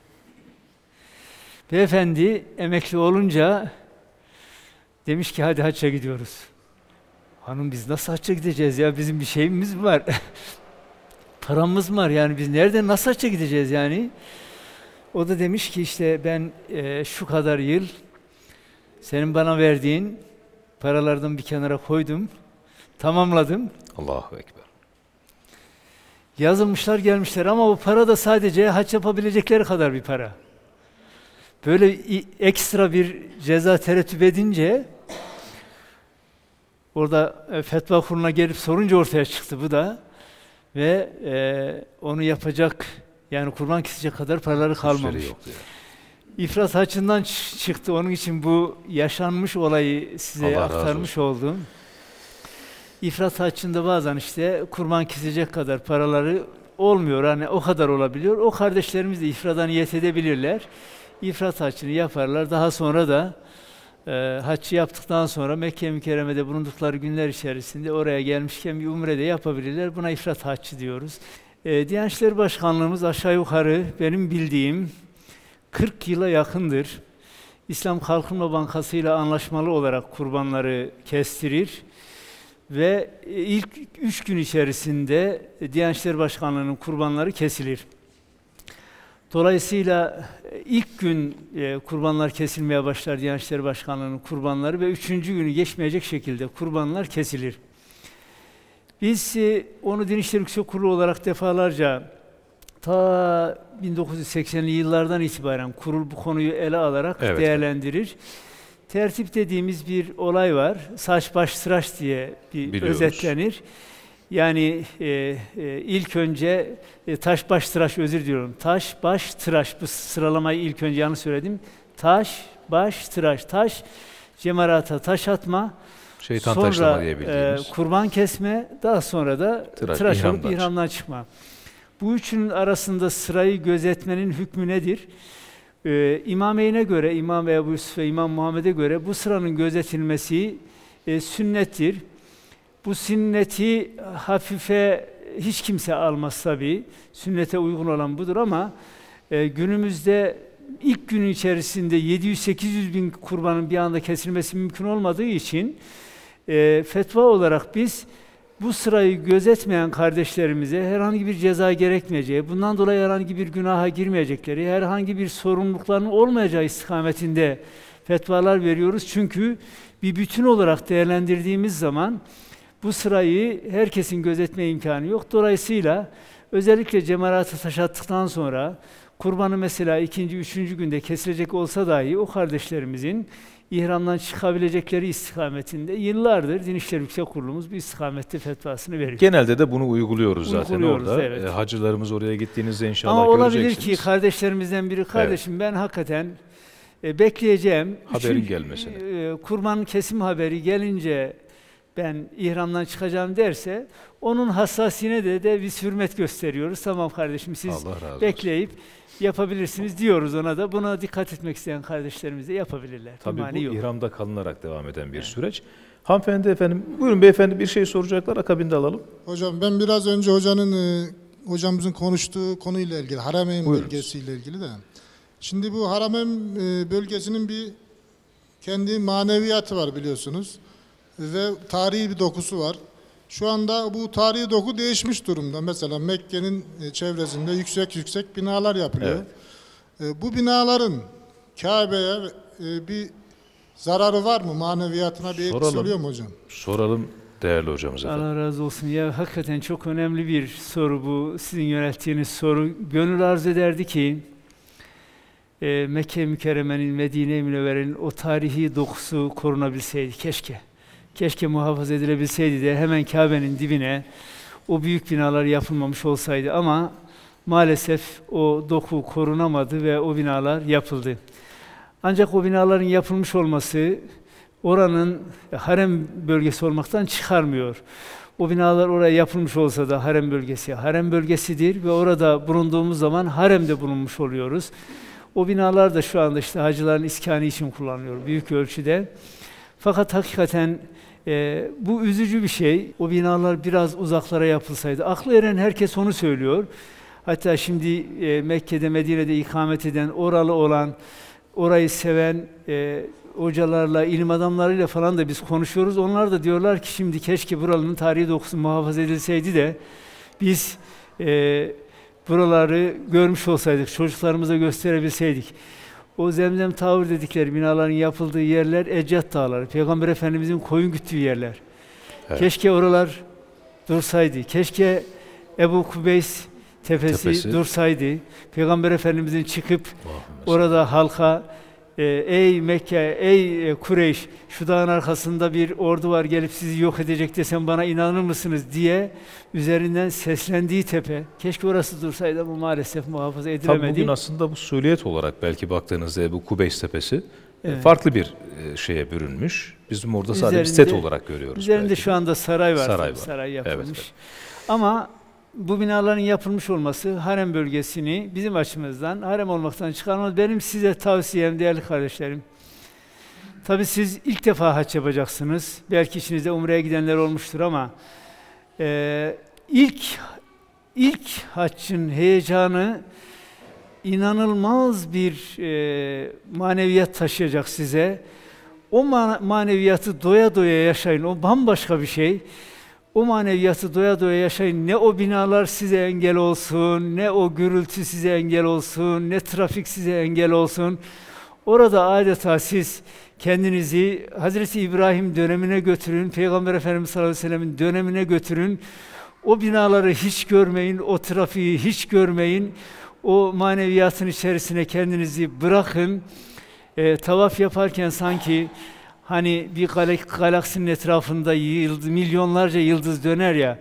Beyefendi emekli olunca demiş ki hadi hacca gidiyoruz. Hanım biz nasıl hacca gideceğiz ya? Bizim bir şeyimiz mi var? Paramız var yani biz nereden nasıl hacca gideceğiz yani? O da demiş ki işte ben e, şu kadar yıl senin bana verdiğin paralardan bir kenara koydum, tamamladım. Allahu Ekber. Yazılmışlar gelmişler ama o para da sadece hac yapabilecekleri kadar bir para. Böyle ekstra bir ceza terettüp edince orada e, fetva kuruluna gelip sorunca ortaya çıktı bu da ve e, onu yapacak yani kurban kesecek kadar paraları kalmamış. İfrat haccından çıktı. Onun için bu yaşanmış olayı size Allah aktarmış oldum. İfrat haccında bazen işte kurban kesecek kadar paraları olmuyor. Hani o kadar olabiliyor. O kardeşlerimiz de ifrada niyet edebilirler. İfrat haccını yaparlar. Daha sonra da e, haccı yaptıktan sonra Mekke-i Mükerreme'de bulundukları günler içerisinde oraya gelmişken bir umre de yapabilirler. Buna ifrat haccı diyoruz. E, Diyanet İşleri Başkanlığımız aşağı yukarı benim bildiğim kırk yıla yakındır. İslam Kalkınma Bankası ile anlaşmalı olarak kurbanları kestirir. ve ilk üç gün içerisinde Diyanet İşleri Başkanlığı'nın kurbanları kesilir. Dolayısıyla ilk gün e, kurbanlar kesilmeye başlar Diyanet İşleri Başkanlığı'nın kurbanları ve üçüncü günü geçmeyecek şekilde kurbanlar kesilir. Biz e, onu Din İşleri Yüksek Kurulu olarak defalarca ta bin dokuz yüz seksenli yıllardan itibaren kurul bu konuyu ele alarak evet, değerlendirir. Tertip dediğimiz bir olay var. Saç baş tıraş diye bir Biliyoruz. özetlenir. Yani e, e, ilk önce e, taş baş tıraş özür diliyorum. Taş baş tıraş bu sıralamayı ilk önce yanlış söyledim. Taş baş tıraş. Taş cemarata taş atma. Şeytan sonra taşlama diyebildiğimiz. E, kurban kesme, daha sonra da tıraş, tıraş ihramdan olup ihramdan çıkma. Bu üçünün arasında sırayı gözetmenin hükmü nedir? Ee, İmameyn'e göre, İmam Ebu Yusuf ve İmam Muhammed'e göre bu sıranın gözetilmesi e, sünnettir. Bu sünneti hafife hiç kimse almaz tabii. Sünnete uygun olan budur ama e, günümüzde ilk gün içerisinde yedi yüz sekiz yüz bin kurbanın bir anda kesilmesi mümkün olmadığı için e, fetva olarak biz bu sırayı gözetmeyen kardeşlerimize herhangi bir ceza gerekmeyeceği, bundan dolayı herhangi bir günaha girmeyecekleri, herhangi bir sorumluluklarının olmayacağı istikametinde fetvalar veriyoruz. Çünkü bir bütün olarak değerlendirdiğimiz zaman bu sırayı herkesin gözetme imkanı yok. Dolayısıyla özellikle cemaratı taş attıktan sonra kurbanı mesela ikinci, üçüncü günde kesilecek olsa dahi o kardeşlerimizin ihramdan çıkabilecekleri istikametinde yıllardır Din İşleri Yüksek Kurulumuz bu istikamette fetvasını veriyor. Genelde de bunu uyguluyoruz, uyguluyoruz zaten orada. Evet. E, hacılarımız oraya gittiğinizde inşallah Ama göreceksiniz. olabilir ki kardeşlerimizden biri, kardeşim evet. ben hakikaten e, bekleyeceğim. Haberin Çünkü, gelmesini. E, kurban kesim haberi gelince ben ihramdan çıkacağım derse, onun hassasiyetine de, de biz hürmet gösteriyoruz. Tamam kardeşim siz bekleyip olsun. yapabilirsiniz diyoruz ona da. Buna dikkat etmek isteyen kardeşlerimiz de yapabilirler. Tabii İmani bu yok. ihramda kalınarak devam eden bir evet. süreç. Hanımefendi efendim, buyurun beyefendi bir şey soracaklar, akabinde alalım. Hocam ben biraz önce hocanın, e, hocamızın konuştuğu konuyla ilgili, Harameyn bölgesiyle ilgili de. Şimdi bu Harameyn e, bölgesinin bir kendi maneviyatı var biliyorsunuz. Ve tarihi bir dokusu var. Şu anda bu tarihi doku değişmiş durumda. Mesela Mekke'nin çevresinde yüksek yüksek binalar yapılıyor. Evet. Bu binaların Kabe'ye bir zararı var mı? Maneviyatına bir etkisi oluyor mu hocam? Soralım değerli hocamız efendim. Allah razı olsun. Ya hakikaten çok önemli bir soru bu. Sizin yönelttiğiniz soru. Gönül arzu ederdi ki e, Mekke mükerremenin, Medine-i Münevvere'nin o tarihi dokusu korunabilseydi. Keşke. Keşke muhafaza edilebilseydi de hemen Kabe'nin dibine o büyük binalar yapılmamış olsaydı ama maalesef o doku korunamadı ve o binalar yapıldı. Ancak o binaların yapılmış olması oranın harem bölgesi olmaktan çıkarmıyor. O binalar oraya yapılmış olsa da harem bölgesi harem bölgesidir ve orada bulunduğumuz zaman haremde bulunmuş oluyoruz. O binalar da şu anda işte hacıların iskanı için kullanılıyor büyük ölçüde. Fakat hakikaten e, bu üzücü bir şey. O binalar biraz uzaklara yapılsaydı. Aklı eren herkes onu söylüyor. Hatta şimdi e, Mekke'de, Medine'de ikamet eden, oralı olan, orayı seven e, hocalarla, ilim adamlarıyla falan da biz konuşuyoruz. Onlar da diyorlar ki şimdi keşke buranın tarihi dokusu muhafaza edilseydi de biz e, buraları görmüş olsaydık, çocuklarımıza gösterebilseydik. O Zemzem Tavır dedikleri binaların yapıldığı yerler Eccat Dağları, Peygamber Efendimizin koyun güttüğü yerler. Evet. Keşke oralar dursaydı, keşke Ebu Kubeys tepesi, tepesi dursaydı, Peygamber Efendimizin çıkıp orada halka e, ey Mekke, ey Kureyş, şu dağın arkasında bir ordu var gelip sizi yok edecek desem bana inanır mısınız diye üzerinden seslendiği tepe. Keşke orası dursaydı ama maalesef muhafaza edilemedi. Tabii bugün aslında bu süliyet olarak belki baktığınızda bu Kubeys Tepesi evet. farklı bir şeye bürünmüş. Bizim orada sadece bir set olarak görüyoruz. Üzerinde belki. şu anda saray var. Saray, var. saray yapılmış. Evet, evet. Ama bu binaların yapılmış olması harem bölgesini bizim açımızdan harem olmaktan çıkarmaz. Benim size tavsiyem değerli kardeşlerim. Tabii siz ilk defa hac yapacaksınız. Belki içinizde umreye gidenler olmuştur ama e, ilk ilk haccın heyecanı inanılmaz bir e, maneviyat taşıyacak size. O maneviyatı doya doya yaşayın, o bambaşka bir şey. O maneviyatı doya doya yaşayın. Ne o binalar size engel olsun, ne o gürültü size engel olsun, ne trafik size engel olsun. Orada adeta siz kendinizi Hazreti İbrahim dönemine götürün, Peygamber Efendimiz sallallahu aleyhi ve sellem'in dönemine götürün. O binaları hiç görmeyin, o trafiği hiç görmeyin. O maneviyatın içerisine kendinizi bırakın. E, tavaf yaparken sanki hani bir galaksinin etrafında yıldız, milyonlarca yıldız döner ya,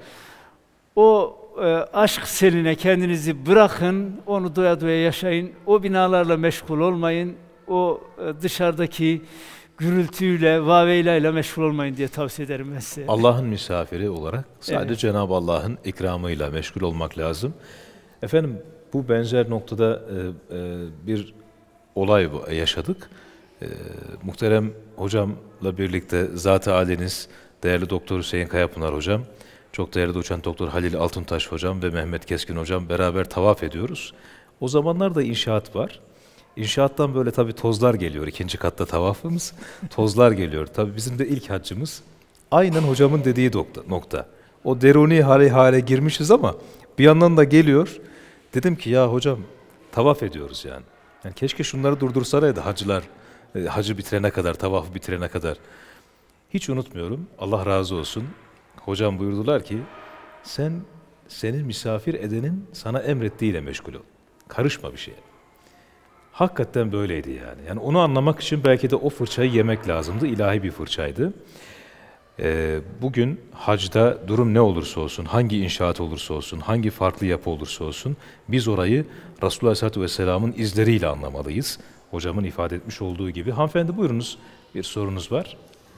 o e, aşk seline kendinizi bırakın, onu doya doya yaşayın, o binalarla meşgul olmayın, o e, dışarıdaki gürültüyle, vaveylayla meşgul olmayın diye tavsiye ederim ben size. Allah'ın misafiri olarak sadece Evet. Cenab-ı Allah'ın ikramıyla meşgul olmak lazım. Efendim bu benzer noktada e, e, bir olay yaşadık. E, muhterem hocamla birlikte Zat-ı Aliniz, değerli Doktor Hüseyin Kayapınar hocam, çok değerli doçent Doktor Halil Altuntaş hocam ve Mehmet Keskin hocam beraber tavaf ediyoruz. O zamanlarda inşaat var. İnşaattan böyle tabii tozlar geliyor. İkinci katta tavafımız. Tozlar geliyor. Tabii bizim de ilk haccımız. Aynen hocamın dediği nokta. O deruni hale hale girmişiz ama bir yandan da geliyor. Dedim ki ya hocam tavaf ediyoruz yani. Yani keşke şunları durdursaydı hacılar. E, hacı bitirene kadar, tavafı bitirene kadar. Hiç unutmuyorum. Allah razı olsun. Hocam buyurdular ki sen senin misafir edenin sana emrettiğiyle meşgul ol. Karışma bir şeye. Hakikaten böyleydi yani. Yani onu anlamak için belki de o fırçayı yemek lazımdı. İlahi bir fırçaydı. Ee, bugün hacda durum ne olursa olsun, hangi inşaat olursa olsun, hangi farklı yapı olursa olsun, biz orayı Resulullah Aleyhisselatü Vesselam'ın izleriyle anlamalıyız. Hocamın ifade etmiş olduğu gibi. Hanımefendi buyurunuz, bir sorunuz var.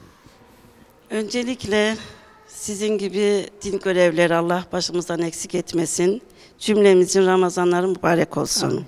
Öncelikle sizin gibi din görevlileri Allah başımızdan eksik etmesin. Cümlemizin Ramazanları mübarek olsun. Amin.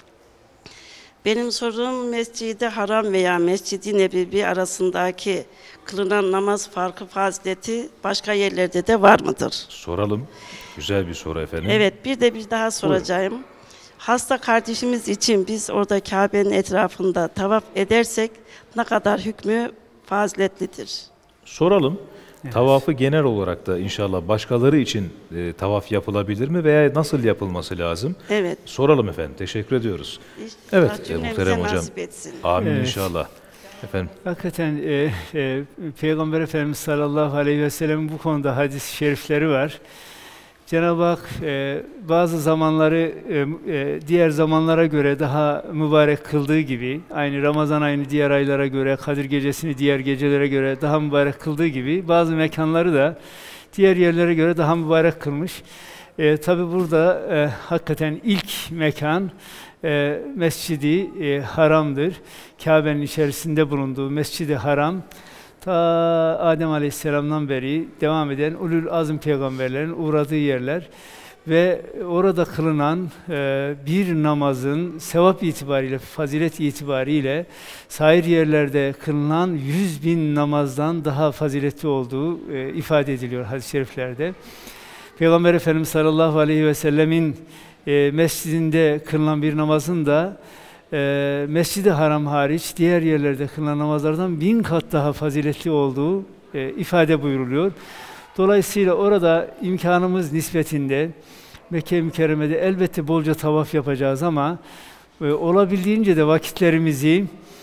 Benim sorum Mescid-i Haram veya Mescid-i Nebevi arasındaki kılınan namaz farkı fazileti başka yerlerde de var mıdır? Soralım. Güzel bir soru efendim. Evet, bir de bir daha soracağım. Buyurun. Hasta kardeşimiz için biz orada Kabe'nin etrafında tavaf edersek ne kadar hükmü faziletlidir? Soralım. Evet. Tavafı genel olarak da inşallah başkaları için e, tavaf yapılabilir mi veya nasıl yapılması lazım? Evet. Soralım efendim. Teşekkür ediyoruz. İnşallah evet e, muhterem hocam. Etsin. Amin evet. inşallah. Efendim. Hakikaten e, e, Peygamber Efendimiz sallallahu aleyhi ve sellem'in bu konuda hadis-i şerifleri var. Cenab-ı Hak e, bazı zamanları e, e, diğer zamanlara göre daha mübarek kıldığı gibi, aynı Ramazan ayını diğer aylara göre, Kadir Gecesi'ni diğer gecelere göre daha mübarek kıldığı gibi, bazı mekanları da diğer yerlere göre daha mübarek kılmış. E, Tabi burada e, hakikaten ilk mekan e, Mescid-i e, Haram'dır. Kabe'nin içerisinde bulunduğu Mescid-i Haram, ta Adem Aleyhisselam'dan beri devam eden ulul azm peygamberlerin uğradığı yerler ve orada kılınan e, bir namazın sevap itibariyle, fazilet itibariyle sair yerlerde kılınan yüz bin namazdan daha faziletli olduğu e, ifade ediliyor hadis-i şeriflerde. Peygamber Efendimiz sallallahu aleyhi ve sellemin e, mescidinde kılınan bir namazın da e, Mescid-i Haram hariç diğer yerlerde kılınan namazlardan bin kat daha faziletli olduğu e, ifade buyuruluyor. Dolayısıyla orada imkanımız nispetinde Mekke-i Mükerreme'de elbette bolca tavaf yapacağız ama e, olabildiğince de vakitlerimizi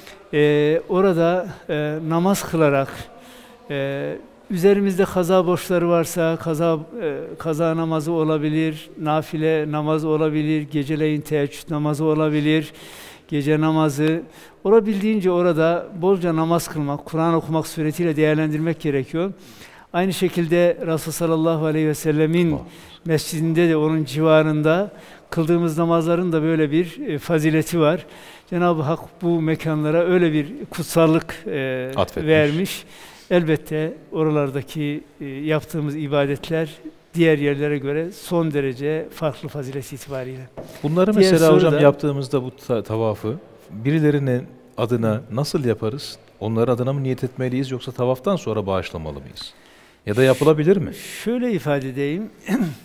e, orada e, namaz kılarak e, üzerimizde kaza borçları varsa kaza e, kaza namazı olabilir, nafile namaz olabilir, geceleyin teheccüd namazı olabilir, gece namazı olabildiğince orada bolca namaz kılmak, Kur'an okumak suretiyle değerlendirmek gerekiyor. Aynı şekilde Resul sallallahu aleyhi ve sellemin mescidinde de onun civarında kıldığımız namazların da böyle bir e, fazileti var. Cenab-ı Hak bu mekanlara öyle bir kutsallık e, vermiş. Elbette oralardaki e, yaptığımız ibadetler diğer yerlere göre son derece farklı fazilet itibariyle. Bunları Diğer mesela hocam da, yaptığımızda bu ta tavafı birilerinin adına nasıl yaparız? Onlar adına mı niyet etmeliyiz yoksa tavaftan sonra bağışlamalı mıyız? Ya da yapılabilir mi? Şöyle ifade edeyim.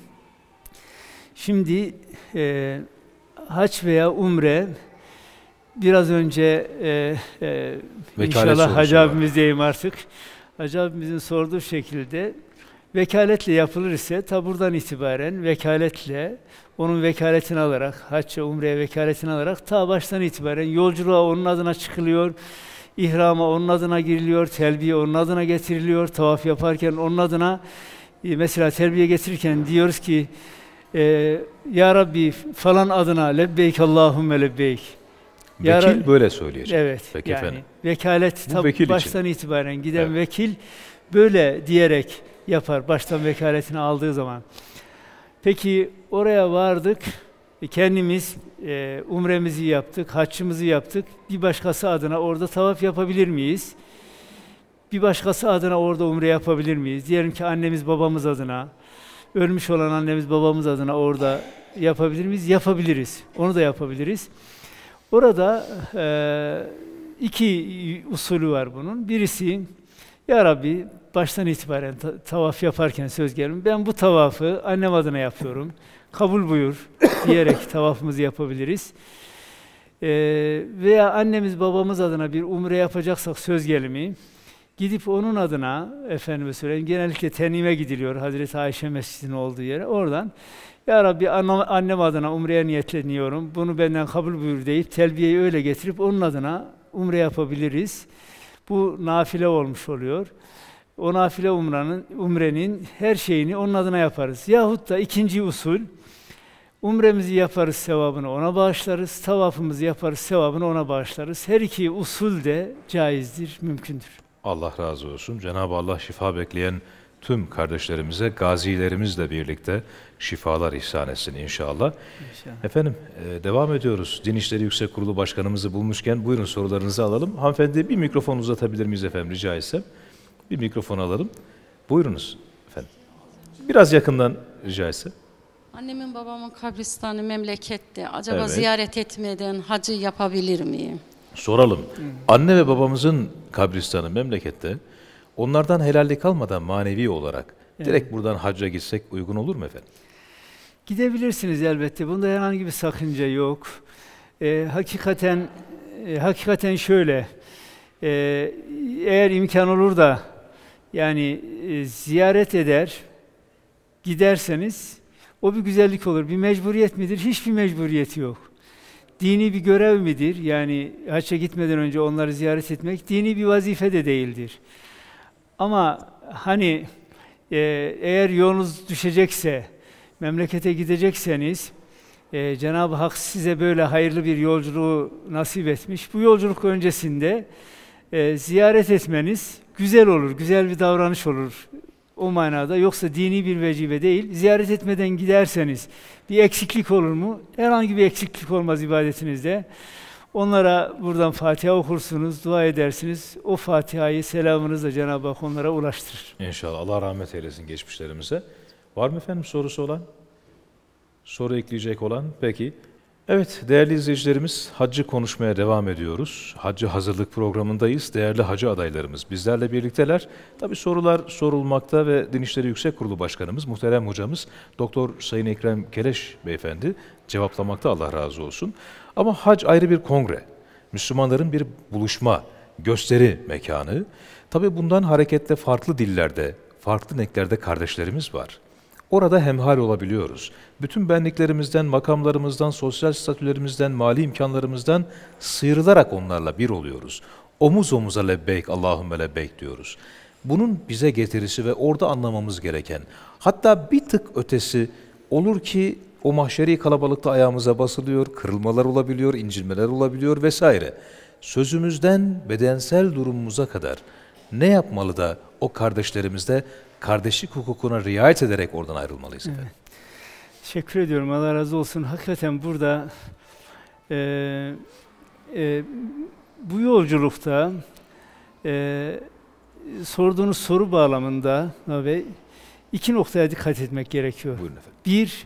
Şimdi e, hac veya umre biraz önce e, e, inşallah Hacı abimiz diyeyim artık. Hacı abimizin sorduğu şekilde vekaletle yapılır ise ta buradan itibaren vekaletle onun vekaletini alarak, hacca, umreye vekaletini alarak ta baştan itibaren yolculuğa onun adına çıkılıyor, ihrama onun adına giriliyor, telbiye onun adına getiriliyor, tavaf yaparken onun adına, mesela telbiye getirirken diyoruz ki e, Ya Rabbi falan adına lebbeyk Allahümme lebbeyk. Vekil böyle söyleyecek. Evet. Peki yani efendim. vekalet tabi baştan için. itibaren giden evet. vekil böyle diyerek yapar baştan vekaletini aldığı zaman. Peki oraya vardık. Kendimiz e, umremizi yaptık, haccımızı yaptık. Bir başkası adına orada tavaf yapabilir miyiz? Bir başkası adına orada umre yapabilir miyiz? Diyelim ki annemiz babamız adına, ölmüş olan annemiz babamız adına orada yapabilir miyiz? Yapabiliriz. Onu da yapabiliriz. Orada e, iki usulü var bunun. Birisi, Ya Rabbi baştan itibaren ta tavaf yaparken söz gelin, ben bu tavafı annem adına yapıyorum, kabul buyur diyerek tavafımızı yapabiliriz. E, veya annemiz babamız adına bir umre yapacaksak söz gelimi, gidip onun adına, efendime söyleyeyim, genellikle Tenim'e gidiliyor, Hazreti Ayşe Mescidi'nin olduğu yere, oradan Ya Rabbi annem adına umreye niyetleniyorum, bunu benden kabul buyur deyip telbiyeyi öyle getirip onun adına umre yapabiliriz. Bu nafile olmuş oluyor. O nafile umrenin, umrenin her şeyini onun adına yaparız. Yahut da ikinci usul, umremizi yaparız, sevabını ona bağışlarız, tavafımızı yaparız, sevabını ona bağışlarız. Her iki usul de caizdir, mümkündür. Allah razı olsun. Cenab-ı Allah şifa bekleyen tüm kardeşlerimize, gazilerimizle birlikte şifalar ihsan etsin inşallah. İnşallah. Efendim, e, devam ediyoruz. Din İşleri Yüksek Kurulu Başkanımızı bulmuşken buyurun sorularınızı alalım. Hanımefendi bir mikrofon uzatabilir miyiz efendim rica etsem? Bir mikrofon alalım. Buyurunuz efendim. Biraz yakından rica etsem. Annemin babamın kabristanı memlekette. Acaba evet. ziyaret etmeden hacı yapabilir miyim? Soralım. Hmm. Anne ve babamızın kabristanı memlekette. Onlardan helallik almadan manevi olarak evet. direkt buradan hacca gitsek uygun olur mu efendim? Gidebilirsiniz elbette. Bunda herhangi bir sakınca yok. Ee, hakikaten e, hakikaten şöyle. E, eğer imkan olur da yani e, ziyaret eder, giderseniz o bir güzellik olur. Bir mecburiyet midir? Hiçbir mecburiyeti yok. Dini bir görev midir? Yani hacca gitmeden önce onları ziyaret etmek dini bir vazife de değildir. Ama hani e, eğer yolunuz düşecekse, memlekete gidecekseniz, e, Cenab-ı Hak size böyle hayırlı bir yolculuğu nasip etmiş. Bu yolculuk öncesinde e, ziyaret etmeniz güzel olur, güzel bir davranış olur o manada. Yoksa dini bir vecibe değil. Ziyaret etmeden giderseniz bir eksiklik olur mu? Herhangi bir eksiklik olmaz ibadetinizde. Onlara buradan Fatiha okursunuz, dua edersiniz. O Fatiha'yı selamınızla Cenab-ı Hak onlara ulaştırır. İnşallah. Allah rahmet eylesin geçmişlerimize. Var mı efendim sorusu olan? Soru ekleyecek olan? Peki. Evet değerli izleyicilerimiz, haccı konuşmaya devam ediyoruz. Haccı hazırlık programındayız. Değerli hacı adaylarımız bizlerle birlikteler. Tabii sorular sorulmakta ve Din İşleri Yüksek Kurulu Başkanımız, muhterem hocamız Doktor Sayın Ekrem Keleş Beyefendi cevaplamakta, Allah razı olsun. Ama hac ayrı bir kongre, Müslümanların bir buluşma, gösteri mekanı. Tabii bundan hareketle farklı dillerde, farklı renklerde kardeşlerimiz var. Orada hemhal olabiliyoruz. Bütün benliklerimizden, makamlarımızdan, sosyal statülerimizden, mali imkanlarımızdan sıyrılarak onlarla bir oluyoruz. Omuz omuza lebbeyk, Allahümme lebbeyk diyoruz. Bunun bize getirisi ve orada anlamamız gereken, hatta bir tık ötesi olur ki o mahşeri kalabalıkta ayağımıza basılıyor, kırılmalar olabiliyor, incilmeler olabiliyor vesaire. Sözümüzden bedensel durumumuza kadar ne yapmalı da o kardeşlerimizde kardeşlik hukukuna riayet ederek oradan ayrılmalıyız efendim? Evet. Teşekkür ediyorum. Allah razı olsun. Hakikaten burada e, e, bu yolculukta e, sorduğunuz soru bağlamında ve iki noktaya dikkat etmek gerekiyor. Buyurun efendim. Bir,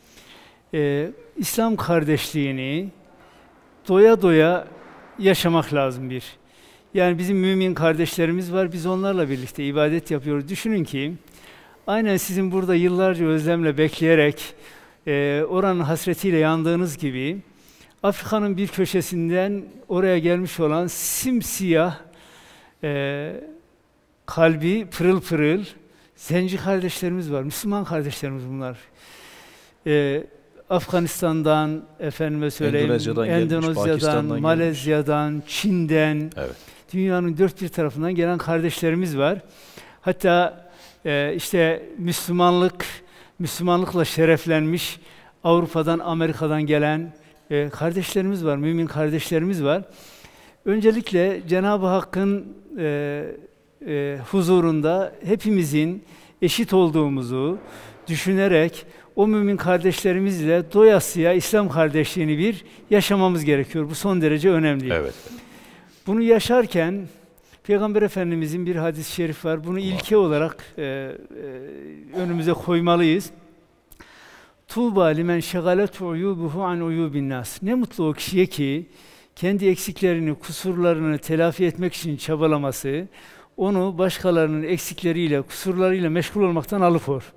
e, İslam kardeşliğini doya doya yaşamak lazım bir. Yani bizim mümin kardeşlerimiz var, biz onlarla birlikte ibadet yapıyoruz. Düşünün ki, aynen sizin burada yıllarca özlemle bekleyerek, e, oranın hasretiyle yandığınız gibi, Afrika'nın bir köşesinden oraya gelmiş olan simsiyah, e, kalbi pırıl pırıl zenci kardeşlerimiz var. Müslüman kardeşlerimiz bunlar. E, Afganistan'dan, efendime söyleyeyim, Endonezya'dan, Endonezya'dan, gelmiş, Malezya'dan, Çin'den, evet. Dünyanın dört bir tarafından gelen kardeşlerimiz var. Hatta e, işte Müslümanlık, Müslümanlıkla şereflenmiş Avrupa'dan, Amerika'dan gelen e, kardeşlerimiz var, mümin kardeşlerimiz var. Öncelikle Cenab-ı Hakk'ın e, e, huzurunda hepimizin eşit olduğumuzu düşünerek o mümin kardeşlerimizle doyasıya İslam kardeşliğini bir yaşamamız gerekiyor. Bu son derece önemli. Evet. Bunu yaşarken Peygamber Efendimizin bir hadis-i şerif var. Bunu ilke olarak e, e, önümüze koymalıyız. Tuğba limen şegalet uyubuhu an uyubin nas. Ne mutlu o kişiye ki kendi eksiklerini, kusurlarını telafi etmek için çabalaması onu başkalarının eksikleriyle, kusurlarıyla meşgul olmaktan alıkor.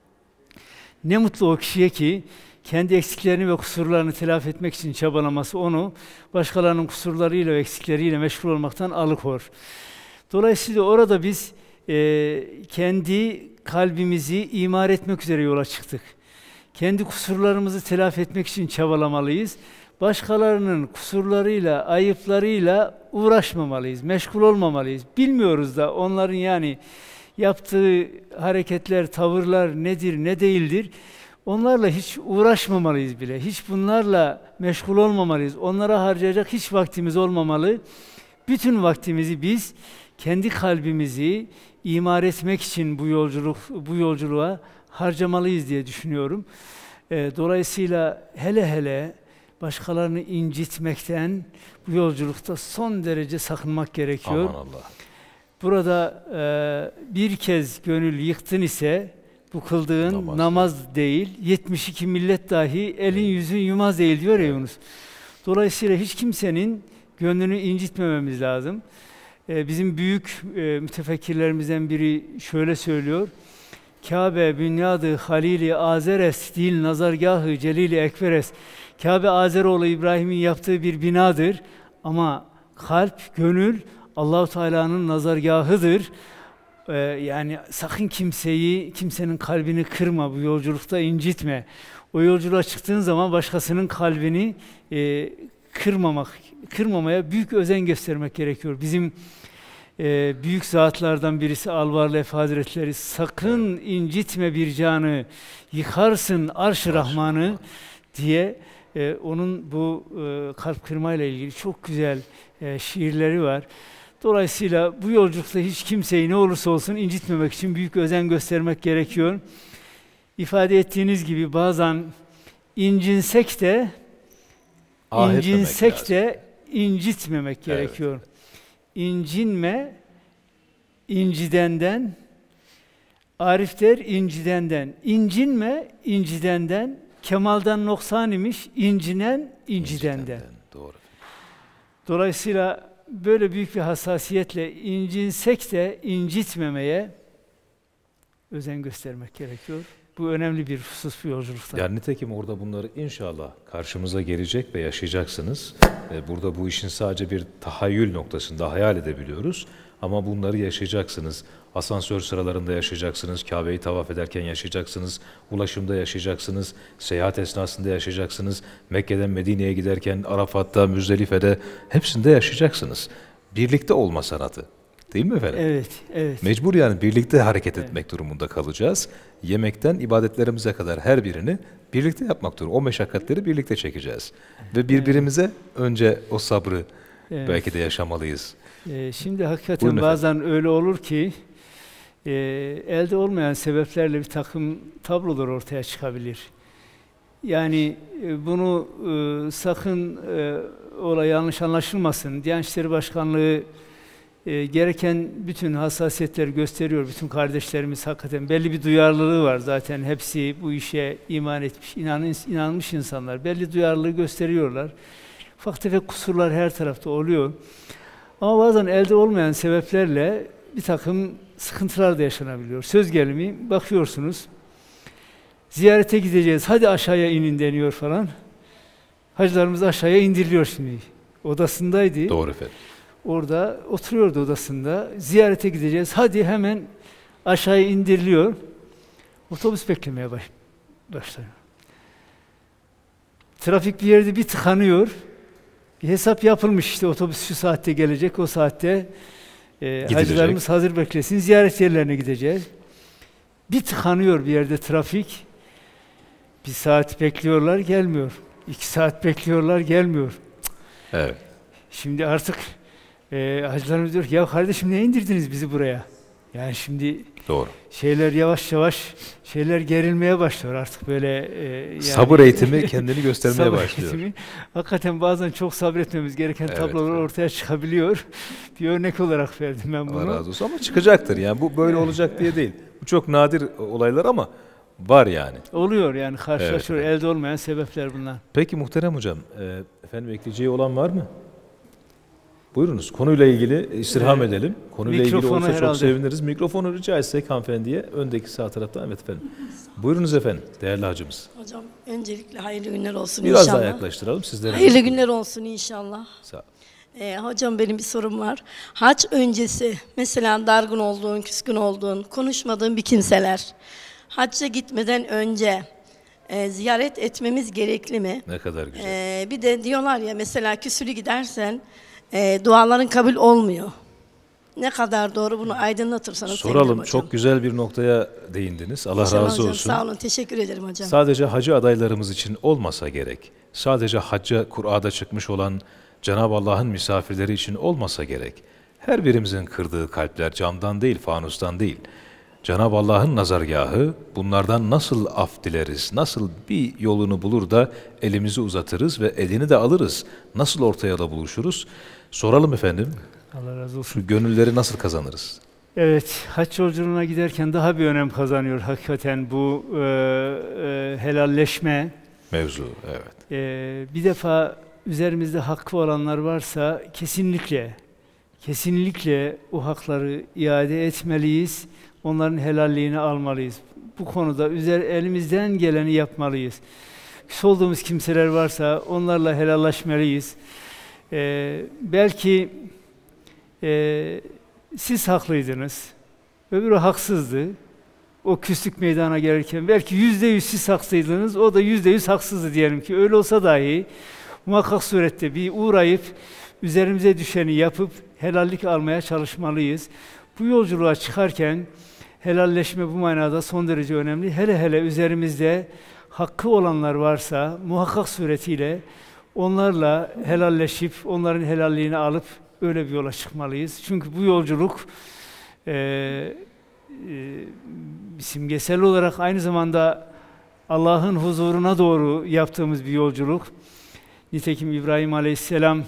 Ne mutlu o kişiye ki kendi eksiklerini ve kusurlarını telafi etmek için çabalaması onu başkalarının kusurlarıyla ve eksikleriyle meşgul olmaktan alıkor. Dolayısıyla orada biz e, kendi kalbimizi imar etmek üzere yola çıktık. Kendi kusurlarımızı telafi etmek için çabalamalıyız. Başkalarının kusurlarıyla, ayıplarıyla uğraşmamalıyız, meşgul olmamalıyız. Bilmiyoruz da onların yani yaptığı hareketler, tavırlar nedir, ne değildir. Onlarla hiç uğraşmamalıyız bile. Hiç bunlarla meşgul olmamalıyız. Onlara harcayacak hiç vaktimiz olmamalı. Bütün vaktimizi biz kendi kalbimizi imar etmek için bu yolculuk bu yolculuğa harcamalıyız diye düşünüyorum. E, dolayısıyla hele hele başkalarını incitmekten bu yolculukta son derece sakınmak gerekiyor. Aman Allah. Burada e, bir kez gönül yıktın ise bu kıldığın namaz, namaz değil, yetmiş iki millet dahi elin yüzün yumaz değil diyor ya Yunus. Dolayısıyla hiç kimsenin gönlünü incitmememiz lazım. Ee, bizim büyük e, mütefekkirlerimizden biri şöyle söylüyor. Kabe bünyadı halili azeres, dil nazargahı celili ekberes. Kabe Azeroğlu İbrahim'in yaptığı bir binadır ama kalp, gönül Allah-u Teala'nın nazargahıdır. Ee, yani sakın kimseyi, kimsenin kalbini kırma, bu yolculukta incitme. O yolculuğa çıktığın zaman başkasının kalbini e, kırmamak, kırmamaya büyük özen göstermek gerekiyor. Bizim e, büyük zatlardan birisi Alvarlı Efe Hazretleri, sakın incitme bir canı, yıkarsın arş-ı Rahman'ı diye e, onun bu e, kalp kırmayla ilgili çok güzel e, şiirleri var. Dolayısıyla bu yolculukta hiç kimseyi ne olursa olsun incitmemek için büyük özen göstermek gerekiyor. İfade ettiğiniz gibi bazen incinsek de Ah incinsek de incitmemek evet. gerekiyor. İncinme, incidenden, Arif der incidenden, incinme, incidenden, kemaldan noksan imiş, incinen, incidenden. İncidenden. Doğru. Dolayısıyla böyle büyük bir hassasiyetle incinsek de incitmemeye özen göstermek gerekiyor. Bu önemli bir husus bu yolculukta. Yani nitekim orada bunları inşallah karşımıza gelecek ve yaşayacaksınız. Burada bu işin sadece bir tahayyül noktasında hayal edebiliyoruz. Ama bunları yaşayacaksınız. Asansör sıralarında yaşayacaksınız, Kabe'yi tavaf ederken yaşayacaksınız, ulaşımda yaşayacaksınız, seyahat esnasında yaşayacaksınız, Mekke'den Medine'ye giderken, Arafat'ta, Müzdelife'de hepsinde yaşayacaksınız. Birlikte olma sanatı. Değil mi efendim? Evet, evet. Mecbur yani birlikte hareket evet. etmek durumunda kalacağız. Yemekten ibadetlerimize kadar her birini birlikte yapmak durumunda. O meşakkatleri birlikte çekeceğiz. Ve birbirimize evet. önce o sabrı evet. belki de yaşamalıyız. Ee, şimdi hakikaten Buyurun bazen efendim. öyle olur ki e, elde olmayan sebeplerle bir takım tablolar ortaya çıkabilir. Yani e, bunu e, sakın e, olay yanlış anlaşılmasın. Diyanet İşleri Başkanlığı e, gereken bütün hassasiyetleri gösteriyor. Bütün kardeşlerimiz hakikaten belli bir duyarlılığı var zaten. Hepsi bu işe iman etmiş, inanmış, inanmış insanlar. Belli duyarlılığı gösteriyorlar. Ufak tefek kusurlar her tarafta oluyor. Ama bazen elde olmayan sebeplerle bir takım sıkıntılar da yaşanabiliyor. Söz gelimi bakıyorsunuz, ziyarete gideceğiz, hadi aşağıya inin deniyor falan. hacılarımız aşağıya indiriliyor şimdi. Odasındaydı. Doğru efendim. Orada oturuyordu odasında. Ziyarete gideceğiz. Hadi hemen aşağıya indiriliyor. Otobüs beklemeye baş, başlıyor. Trafik bir yerde bir tıkanıyor. Bir hesap yapılmış işte otobüs şu saatte gelecek, o saatte e, hacılarımız hazır beklesin, ziyaret yerlerine gideceğiz. Bir tıkanıyor bir yerde trafik. Bir saat bekliyorlar, gelmiyor. İki saat bekliyorlar, gelmiyor. Evet. Şimdi artık e, hacılarımız diyor ki, ya kardeşim ne indirdiniz bizi buraya? Yani şimdi doğru. Şeyler yavaş yavaş şeyler gerilmeye başlıyor artık böyle e, yani, sabır eğitimi kendini göstermeye sabır başlıyor. Eğitimi, hakikaten bazen çok sabretmemiz gereken evet, tablolar evet. ortaya çıkabiliyor. Bir örnek olarak verdim ben bunu. Allah razı olsun ama çıkacaktır yani bu böyle olacak diye değil. Bu çok nadir olaylar ama var yani. Oluyor yani karşılaşıyor. Evet, evet. Elde olmayan sebepler bunlar. Peki muhterem hocam, e, efendim ekleyeceği olan var mı? Buyurunuz. Konuyla ilgili istirham evet. edelim. Konuyla ilgili olsa herhalde. Çok seviniriz. Mikrofonu rica etsek hanımefendiye. Öndeki sağ taraftan. Evet efendim. Buyurunuz efendim. Değerli hacımız. Hocam öncelikle hayırlı günler olsun Biraz inşallah. Biraz daha yaklaştıralım sizlere. Hayırlı günler olsun inşallah. Sağ olun. Ee, hocam benim bir sorum var. Hac öncesi mesela dargın olduğun, küskün olduğun, konuşmadığın bir kimseler hacca gitmeden önce e, ziyaret etmemiz gerekli mi? Ne kadar güzel. Ee, bir de diyorlar ya mesela küsülü gidersen e, duaların kabul olmuyor. Ne kadar doğru bunu aydınlatırsanız soralım. Çok güzel bir noktaya değindiniz. Allah İnşallah razı hocam, olsun. Sağ olun. Teşekkür ederim hocam. Sadece hacı adaylarımız için olmasa gerek. Sadece hacca Kur'an'da çıkmış olan Cenab-ı Allah'ın misafirleri için olmasa gerek. Her birimizin kırdığı kalpler camdan değil, fanustan değil. Cenab-ı Allah'ın nazargahı, bunlardan nasıl af dileriz, nasıl bir yolunu bulur da elimizi uzatırız ve elini de alırız. Nasıl ortaya da buluşuruz? Soralım efendim. Allah razı olsun. Şu gönülleri nasıl kazanırız? Evet, hac yolculuğuna giderken daha bir önem kazanıyor hakikaten bu e, e, helalleşme. Mevzu, evet. E, bir defa üzerimizde hakkı olanlar varsa kesinlikle, kesinlikle o hakları iade etmeliyiz. Onların helalliğini almalıyız. Bu konuda üzer, elimizden geleni yapmalıyız. Küs olduğumuz kimseler varsa onlarla helallaşmalıyız. Ee, belki e, siz haklıydınız, öbürü haksızdı. O küslük meydana gelirken belki yüzde yüz siz haksıydınız, o da yüzde yüz haksızdı diyelim ki. Öyle olsa dahi muhakkak surette bir uğrayıp üzerimize düşeni yapıp helallik almaya çalışmalıyız. Bu yolculuğa çıkarken helalleşme bu manada son derece önemli. Hele hele üzerimizde hakkı olanlar varsa muhakkak suretiyle onlarla helalleşip onların helalliğini alıp öyle bir yola çıkmalıyız. Çünkü bu yolculuk e, e, simgesel olarak aynı zamanda Allah'ın huzuruna doğru yaptığımız bir yolculuk. Nitekim İbrahim Aleyhisselam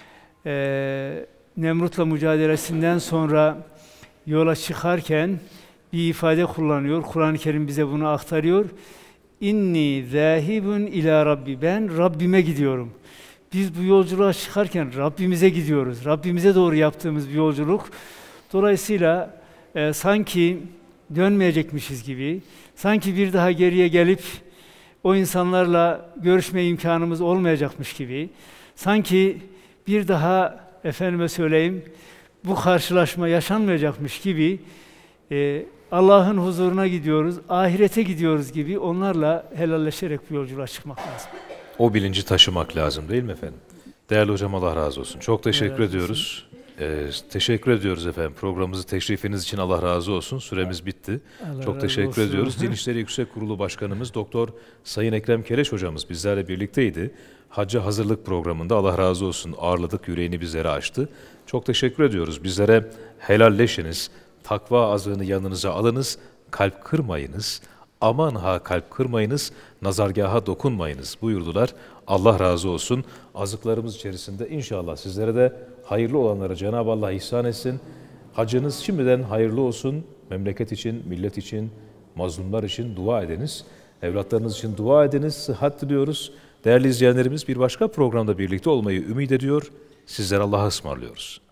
e, Nemrut'la mücadelesinden sonra yola çıkarken bir ifade kullanıyor. Kur'an-ı Kerim bize bunu aktarıyor. İnni zâhibun ila Rabbi. Ben Rabbime gidiyorum. Biz bu yolculuğa çıkarken Rabbimize gidiyoruz. Rabbimize doğru yaptığımız bir yolculuk. Dolayısıyla e, sanki dönmeyecekmişiz gibi, sanki bir daha geriye gelip o insanlarla görüşme imkanımız olmayacakmış gibi, sanki bir daha efendime söyleyeyim bu karşılaşma yaşanmayacakmış gibi e, Allah'ın huzuruna gidiyoruz, ahirete gidiyoruz gibi onlarla helalleşerek bu yolculuğa çıkmak lazım. O bilinci taşımak lazım değil mi efendim? Değerli hocam Allah razı olsun. Çok teşekkür Allah ediyoruz. Ee, teşekkür ediyoruz efendim. Programımızı teşrifiniz için Allah razı olsun. Süremiz bitti. Allah Çok teşekkür olsun. ediyoruz. Din İşleri Yüksek Kurulu Başkanımız Doktor Sayın Ekrem Kereş hocamız bizlerle birlikteydi. Hacca hazırlık programında Allah razı olsun ağırladık, yüreğini bizlere açtı. Çok teşekkür ediyoruz. Bizlere helalleşiniz, takva azığını yanınıza alınız, kalp kırmayınız, aman ha kalp kırmayınız, nazargaha dokunmayınız buyurdular. Allah razı olsun. Azıklarımız içerisinde inşallah sizlere de hayırlı olanlara Cenab-ı Allah ihsan etsin. Hacınız şimdiden hayırlı olsun. Memleket için, millet için, mazlumlar için dua ediniz. Evlatlarınız için dua ediniz. Sıhhat diliyoruz. Değerli izleyenlerimiz bir başka programda birlikte olmayı ümit ediyor. Sizlere Allah'a ısmarlıyoruz.